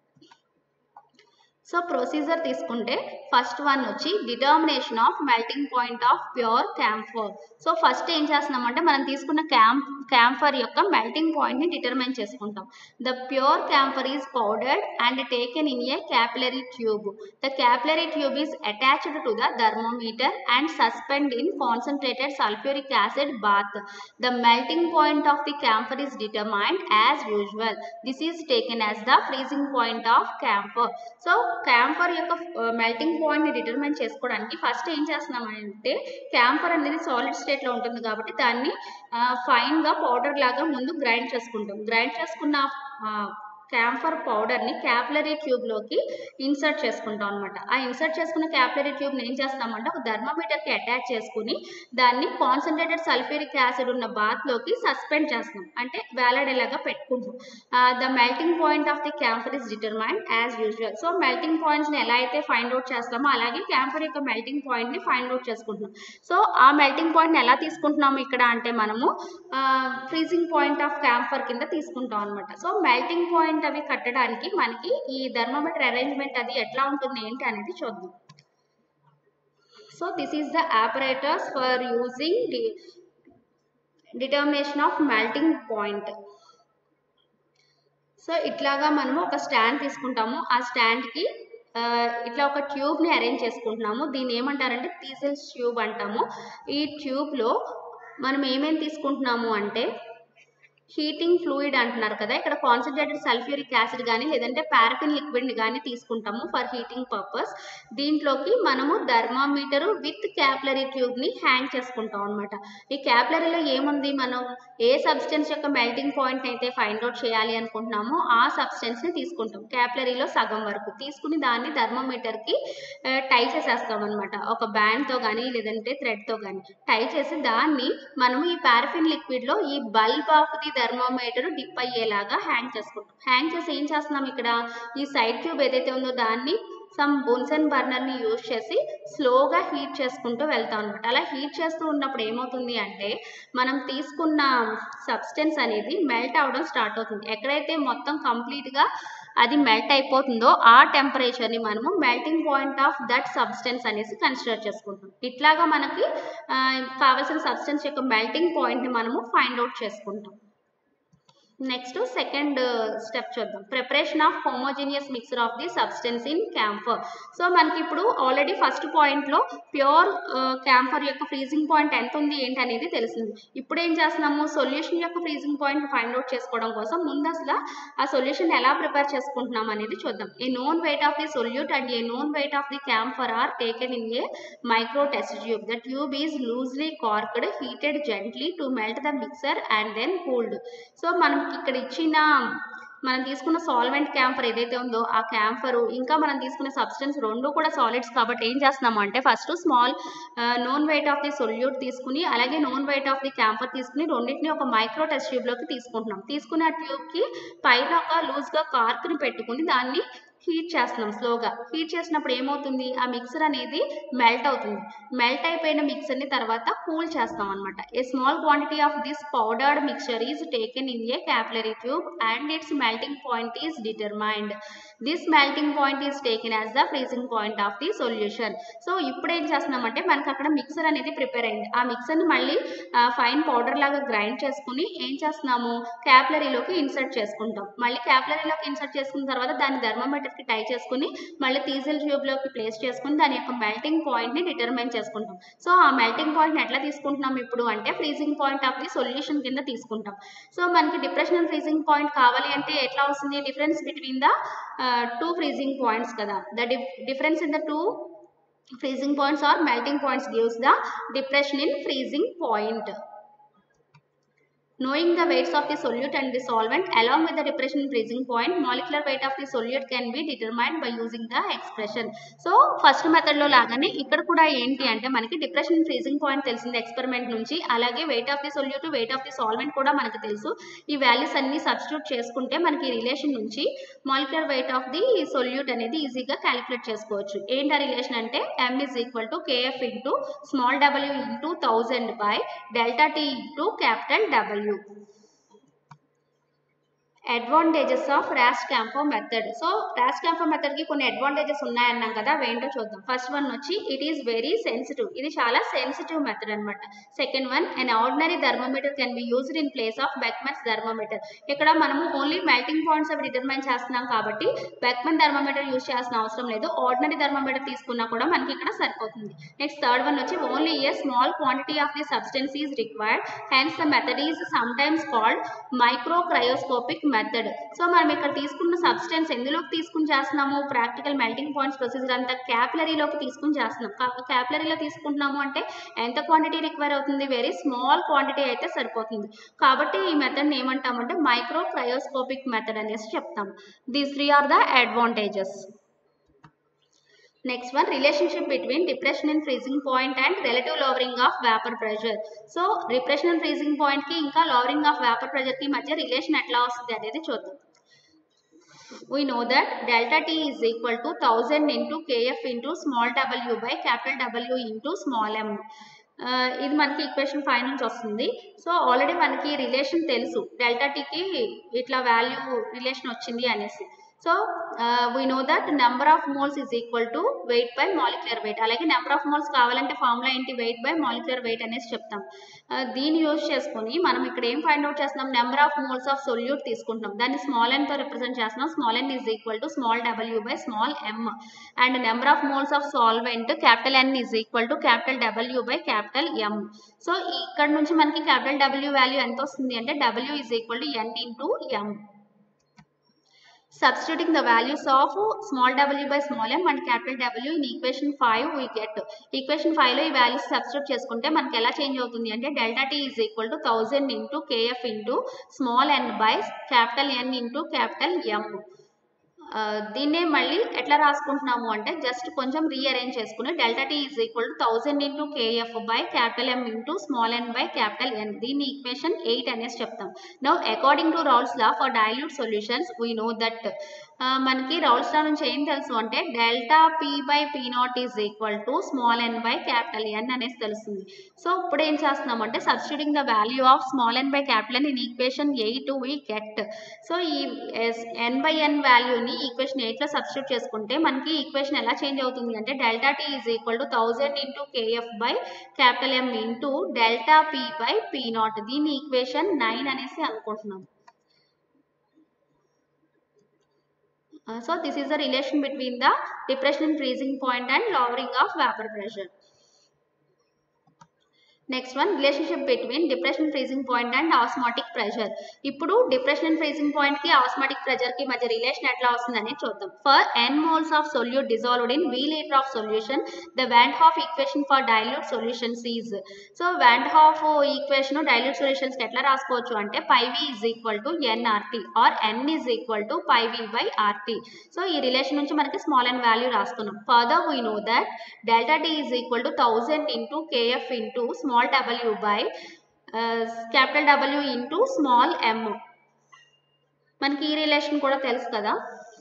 So procedure తీసుకుంటే ఫస్ట్ వన్ వచ్చి determination of melting point of pure camphor. So first ఏం చేస్తున్నామంటే మనం తీసుకున్న క్యాంప్ క్యాంఫర్ యొక్క మెల్టింగ్ పాయింట్ ని డిటర్మైన్ చేసుకుంటాం. The pure camphor is powdered and taken in a capillary tube. The capillary tube is attached to the thermometer and suspend in concentrated sulphuric acid bath. The melting point of the camphor is determined as usual. This is taken as the freezing point of camphor. So camphor యొక్క melting point ని determine చేసుకోవడానికి first ఏం చేస్తున్నామంటే camphor అనేది solid state లో ఉంటుంది కాబట్టి దాన్ని ఫైన్ గా పౌడర్ లాగా ముందు గ్రైండ్ చేసుకుంటాం. గ్రైండ్ చేసుకున్న క్యాంఫర్ పౌడర్ ని క్యాపిలరీ ట్యూబ్ లోకి ఇన్సర్ట్ చేసుకుంటాం అనమాట. ఆ ఇన్సర్ట్ చేసుకున్న క్యాపిలరీ ట్యూబ్ ని ఏం చేస్తామంటే ఒక థర్మోమీటర్ కి అటాచ్ చేసుకుని దాన్ని కాన్సన్ట్రేటెడ్ సల్ఫ్యూరిక్ యాసిడ్ ఉన్న బాత్ లోకి సస్పెండ్ చేస్తాం, అంటే వేలాడేలాగా పెట్టుకుంటాం. The melting point of the camphor is determined as usual. So melting points ని ఎలా అయితే ఫైండ్ అవుట్ చేస్తామో అలాగే క్యాంఫర్ యొక్క మెల్టింగ్ పాయింట్ ని ఫైండ్ అవుట్ చేసుకుంటున్నాం. సో ఆ మెల్టింగ్ పాయింట్ ని ఎలా తీసుకుంటున్నాము ఇక్కడ అంటే మనము ఫ్రీజింగ్ పాయింట్ ఆఫ్ క్యాంఫర్ కింద తీసుకుంటాం అనమాట. సో మెల్టింగ్ పాయింట్ అవి కట్టడానికి మనకి ఈ థర్మోమీటర్ అరేంజ్మెంట్ అది ఎట్లా ఉంటుంది ఏంటి అనేది చూద్దాం. So this is the apparatus for using the determination of melting point. So ఇట్లాగా మనము ఒక స్టాండ్ తీసుకుంటాము. ఆ స్టాండ్ కి ఇట్లా ఒక ట్యూబ్ ని అరేంజ్ చేసుకుంటున్నాము. దీన్ని ఏమంటారంటే థీసిల్స్ ట్యూబ్ అంటాము. ఈ ట్యూబ్ లో మనం ఏమేమి తీసుకుంటున్నాము అంటే హీటింగ్ ఫ్లూయిడ్ అంటున్నారు కదా, ఇక్కడ కాన్సన్ట్రేటెడ్ సల్ఫ్యూరిక్ యాసిడ్ కానీ లేదంటే పారఫిన్ లిక్విడ్ కానీ తీసుకుంటాము ఫర్ హీటింగ్ పర్పస్. దీంట్లోకి మనము థర్మామీటర్ విత్ క్యాపిలరీ ట్యూబ్ ని హ్యాంగ్ చేసుకుంటాం అనమాట. ఈ క్యాపిలరీలో ఏముంది, మనం ఏ సబ్స్టెన్స్ యొక్క మెల్టింగ్ పాయింట్ అయితే ఫైండ్ అవుట్ చేయాలి అనుకుంటున్నామో ఆ సబ్స్టెన్స్ ని తీసుకుంటాం. క్యాపిలరీలో సగం వరకు తీసుకుని దాన్ని థర్మామీటర్ కి టై చేసేస్తాం అనమాట. ఒక బ్యాండ్ తో కానీ లేదంటే థ్రెడ్ తో కానీ టై చేసి దాన్ని మనము ఈ పారఫిన్ లిక్విడ్ లో ఈ bulb of the thermometer dip అయ్యేలాగా హ్యాంగ్ చేసుకుంటాం. హ్యాంగ్ చేసి ఏం చేస్తున్నాం, ఇక్కడ ఈ సైడ్ ట్యూబ్ ఏదైతే ఉందో దాన్ని సమ్ బున్సన్ బర్నర్ ని యూజ్ చేసి స్లోగా హీట్ చేసుకుంటూ వెళ్తాం అనమాట. అలా హీట్ చేస్తూ ఉన్నప్పుడు ఏమవుతుంది అంటే మనం తీసుకున్న సబ్స్టెన్స్ అనేది మెల్ట్ అవడం స్టార్ట్ అవుతుంది. ఎక్కడైతే మొత్తం కంప్లీట్ గా అది మెల్ట్ అయిపోతుందో ఆ టెంపరేచర్ ని మనము melting point of that substance అనేసి కన్సిడర్ చేసుకుంటాం. ఇట్లాగా మనకి కావాల్సిన సబ్స్టెన్స్ యొక్క మెల్టింగ్ పాయింట్ ని మనము ఫైండ్ అవుట్ చేసుకుంటాం. నెక్స్ట్ సెకండ్ స్టెప్ చూద్దాం, preparation of homogeneous mixture of the substance in camphor. So మనకి ఇప్పుడు ఆల్రెడీ ఫస్ట్ పాయింట్ లో ప్యూర్ క్యాంఫర్ యొక్క ఫ్రీజింగ్ పాయింట్ ఎంత ఉంది ఏంటి అనేది తెలిసింది. ఇప్పుడు ఏం చేస్తున్నాము, సొల్యూషన్ యొక్క ఫ్రీజింగ్ పాయింట్ ఫైండ్ అవుట్ చేసుకోవడం కోసం ముందు అసలు ఆ సొల్యూషన్ ఎలా ప్రిపేర్ చేసుకుంటున్నాం అనేది చూద్దాం. A known weight of the solute and a known weight of the camphor are taken in a micro test tube. The tube is loosely corked, heated gently to melt the mixture and then cooled. So మనం ఇక్కడ ఇచ్చిన మనం తీసుకున్న solvent camphor ఏదైతే ఉందో ఆ camphor ఇంకా మనం తీసుకున్న సబ్స్టెన్స్ రెండు కూడా సాలిడ్స్ కాబట్టి ఏం చేస్తున్నాము అంటే first small known weight of the solute తీసుకుని అలాగే known weight of the camphor తీసుకుని రెండింటిని ఒక మైక్రో టెస్ట్ ట్యూబ్ లోకి తీసుకుంటున్నాం. తీసుకున్న ట్యూబ్ కి పైన ఒక లూజ్ గా కార్క్ ని పెట్టుకుని దాన్ని హీట్ చేస్తున్నాం. స్లోగా హీట్ చేసినప్పుడు ఏమవుతుంది, ఆ మిక్సర్ అనేది మెల్ట్ అవుతుంది. మెల్ట్ అయిపోయిన మిక్సర్ ని తర్వాత కూల్ చేస్తాం అనమాట. A small quantity of this powdered mixture is taken in a capillary tube and its melting point is determined. This melting point is taken as the freezing point of the solution. So ఇప్పుడు ఏం చేస్తున్నామంటే మనకి అక్కడ mixer అనేది prepare అయింది. ఆ mixer ని మళ్ళీ ఫైన్ పౌడర్ లాగా గ్రైండ్ చేసుకుని ఏం చేస్తున్నాము, క్యాపిలరీలోకి ఇన్సర్ట్ చేసుకుంటాం. మళ్ళీ క్యాపిలరీలోకి ఇన్సర్ట్ చేసుకున్న తర్వాత దాన్ని థర్మోమీటర్ కి టై చేసుకుని మళ్ళీ తీసిల్ ట్యూబ్ లోకి ప్లేస్ చేసుకుని దాని యొక్క మెల్టింగ్ పాయింట్ ని డిటర్మైన్ చేసుకుంటాం. సో ఆ మెల్టింగ్ పాయింట్ ఎట్లా తీసుకుంటున్నాం ఇప్పుడు అంటే freezing point of the solution కింద తీసుకుంటాం. సో మనకి డిప్రెషన్ అండ్ ఫ్రీజింగ్ పాయింట్ కావాలి అంటే ఎట్లా వస్తుంది, difference between the two freezing points కదా, the difference in the two freezing points or melting points gives the depression in freezing point. Knowing the weights of the solute and the solvent along with the depression in freezing point, molecular weight of the solute can be determined by using the expression. So first method lo lagane ikkada kuda enti ante manaki depression in freezing point telisindi experiment nunchi, alage weight of the solute weight of the solvent kuda manaku telusu. Ee values anni substitute cheskunte manaki relation nunchi molecular weight of the solute anedi easy ga calculate chesukovachu. Enta relation ante m is equal to kf into small w into one thousand by delta t into capital W. Advantages of Rast camphor method. So Rast camphor method కి కొన్ని advantages ఉన్నాయన్నాం కదా, అవేంటో చూద్దాం. First one వచ్చి it is very sensitive, ఇది చాలా sensitive method అనమాట. Second one, an ordinary thermometer can be used in place of Beckmann's thermometer. ఇక్కడ మనము ఓన్లీ మెల్టింగ్ పాయింట్స్ అవి డిటర్మైన్ చేస్తున్నాం కాబట్టి బెక్మన్ థర్మోమీటర్ యూజ్ చేయాల్సిన అవసరం లేదు. ఆర్డినరీ థర్మోమీటర్ తీసుకున్నా కూడా మనకి ఇక్కడ సరిపోతుంది. నెక్స్ట్ థర్డ్ వన్ వచ్చి only a small quantity of the substance is required, hence the method is sometimes called micro cryoscopic method. So మనం ఇక్కడ తీసుకున్న సబ్స్టెన్స్ ఎందులోకి తీసుకుని చేస్తున్నాము, ప్రాక్టికల్ మెల్టింగ్ పాయింట్స్ ప్రొసీజర్ అంతా క్యాపిలరీలోకి తీసుకుని చేస్తున్నాం. క్యాపిలరీలో తీసుకుంటున్నాము అంటే ఎంత క్వాంటిటీ రిక్వైర్ అవుతుంది, వెరీ స్మాల్ క్వాంటిటీ అయితే సరిపోతుంది. కాబట్టి ఈ మెథడ్ ఏమంటామంటే మైక్రో క్రయోస్కోపిక్ మెథడ్ అనేసి చెప్తాం. These three are the advantages. Next one, relationship between depression and freezing point and relative lowering of vapor pressure. So depression and freezing point ki inka lowering of vapor pressure ki madhya relation etla vastundi anedi chuddam. We know that delta T is equal to one thousand into kf into small w by capital W into small m. ఇది మనకి equation five నుంచి వస్తుంది. So already మనకి relation తెలుసు, delta టీకి ఇట్లా value relation వచ్చింది అనేసి. So we know that number of moles is equal to weight by molecular weight. అలాగే నెంబర్ ఆఫ్ మోల్స్ కావాలంటే ఫార్ములా ఏంటి, వెయిట్ బై మాలిక్యులర్ వెయిట్ అనేసి చెప్తాం. దీన్ని యూజ్ చేసుకొని మనం ఇక్కడ ఏం ఫైండ్ అవుట్ చేస్తున్నాం, number of moles of solute తీసుకుంటున్నాం. దాన్ని స్మాల్ ఎన్ తో రిప్రజెంట్ చేస్తున్నాం. Small N is equal to small W by small m. And number of moles of solvent capital N is equal to capital W by capital M. So ఇక్కడ నుంచి మనకి capital W value ఎంత వస్తుంది అంటే W is equal to N into M. Substituting the values of small w by small m and capital W in equation five we get. Equation five లో ఈ values substitute చేసుకుంటే మనకి ఎలా change అవుతుంది అంటే delta T is equal to thousand into KF into small n by capital N into capital M. దీన్నే మళ్ళీ ఎట్లా రాసుకుంటున్నాము అంటే జస్ట్ కొంచెం రీఅరేంజ్ చేసుకుని delta T is equal to thousand into KF by capital M into small n by capital N. దీన్ని equation eight అనేసి చెప్తాం. Now according to Raoult's law for dilute solutions we know that మనకి Raoult's law నుంచి ఏం తెలుసు అంటే delta P by P naught is equal to small n by capital N అనేసి తెలుస్తుంది. సో ఇప్పుడు ఏం చేస్తున్నాం అంటే substituting the value of small n by capital N in equation eight we get. So ఈ ఎన్ బై ఎన్ వాల్యూని equation eight లో substitute చేసుకుంటే మనకి ఈక్వేషన్ ఎలా చేంజ్ అవుతుంది అంటే delta T is equal to thousand into KF by capital M into delta P by P naught. దీన్ని equation nine అనేసి అనుకుంటున్నాం. Uh, so this is the relation between the depression in freezing point and lowering of vapor pressure. Next one, relationship between depression freezing point and osmotic pressure. ఇప్పుడు depression and freezing point కి osmotic pressure కి మధ్య relation ఎట్లా వస్తుందని చూద్దాం. For n moles of solute dissolved in V liter of solution, the Van Hoff equation for dilute solutions is. So Van Hoff equation dilute solutions కి ఎట్లా రాసుకోవచ్చు అంటే pi V is equal to nRT or n is equal to pi V by RT. So ఈ relation నుంచి మనకి small n value రాసుకున్నాం. Further we know that delta T is equal to one thousand into kf into small w by uh, capital W into small m. మనకి ఈ relation కూడా తెలుసు కదా.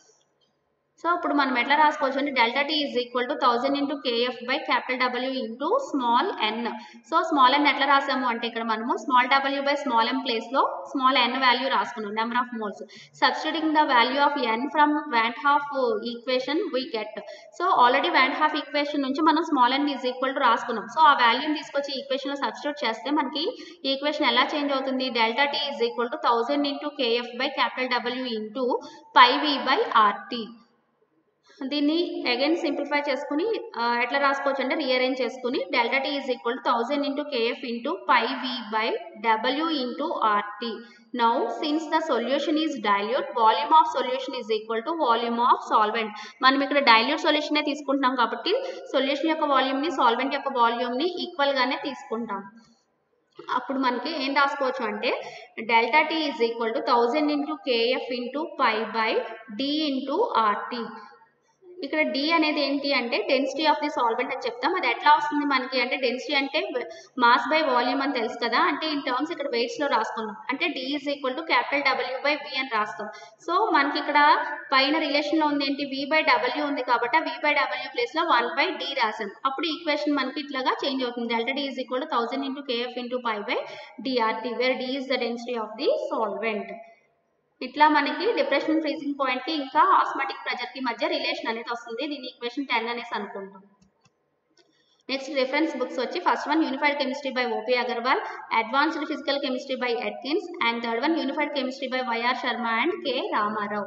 So ఇప్పుడు మనం ఎట్లా రాసుకోవచ్చు అంటే delta T is equal to thousand into KF by capital W into small N. So small N ఎట్లా రాసాము అంటే ఇక్కడ మనము small W by small M ప్లేస్లో స్మాల్ ఎన్ వాల్యూ రాసుకున్నాం, number of moles. Substituting the value of N from one half equation we get. So already one half equation నుంచి మనం small N is equal to రాసుకున్నాం. So ఆ వాల్యూని తీసుకొచ్చి ఈక్వేషన్లో substitute చేస్తే మనకి ఈక్వేషన్ ఎలా చేంజ్ అవుతుంది, delta T is equal to thousand into KF by capital W into pi V by RT. దీన్ని అగైన్ సింప్లిఫై చేసుకుని ఎట్లా రాసుకోవచ్చు అంటే రీఅరేంజ్ చేసుకుని delta T is equal to thousand into KF into pi V by W into RT. Now since the solution is dilute, volume of solution is equal to volume of solvent. మనం ఇక్కడ dilute సొల్యూషనే తీసుకుంటున్నాం కాబట్టి solution యొక్క వాల్యూమ్ని solvent యొక్క వాల్యూమ్ని ఈక్వల్గానే తీసుకుంటాం. అప్పుడు మనకి ఏం రాసుకోవచ్చు అంటే delta T is equal to thousand into KF into pi by D into RT. ఇక్కడ డి అనేది ఏంటి అంటే డెన్సిటీ ఆఫ్ ది సాల్వెంట్ అని చెప్తాం. అది ఎట్లా వస్తుంది మనకి అంటే డెన్సిటీ అంటే మాస్ బై వాల్యూమ్ అని తెలుసు కదా, అంటే ఇన్ టర్మ్స్ ఇక్కడ వెయిట్స్లో రాసుకున్నాం. అంటే D is equal to capital W by V అని రాస్తాం. సో మనకి ఇక్కడ పైన రిలేషన్లో ఉంది ఏంటి, వి బై డబ్ల్యూ ఉంది కాబట్టి ఆ వి బై డబ్ల్యూ ప్లేస్లో వన్ బై డి రాసాం. అప్పుడు ఈక్వేషన్ మనకి ఇట్లాగా చేంజ్ అవుతుంది. Delta D is equal to thousand into KF into pi by DRT where D is the density of the solvent. ఇట్లా మనకి డిప్రెషన్ ఫ్రీజింగ్ పాయింట్ కి ఇంకా ఆస్మాటిక్ ప్రెజర్ కి మధ్య రిలేషన్ అనేది వస్తుంది. దీని ఈక్వేషన్ టెన్ అనేసి అనుకుంటాం. నెక్స్ట్ రిఫరెన్స్ బుక్స్ వచ్చి first one unified chemistry by OP Agarwal, advanced physical chemistry by Atkins, and third one unified chemistry by YR Sharma and K Rama Rao.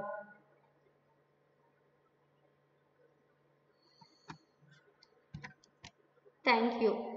Thank you.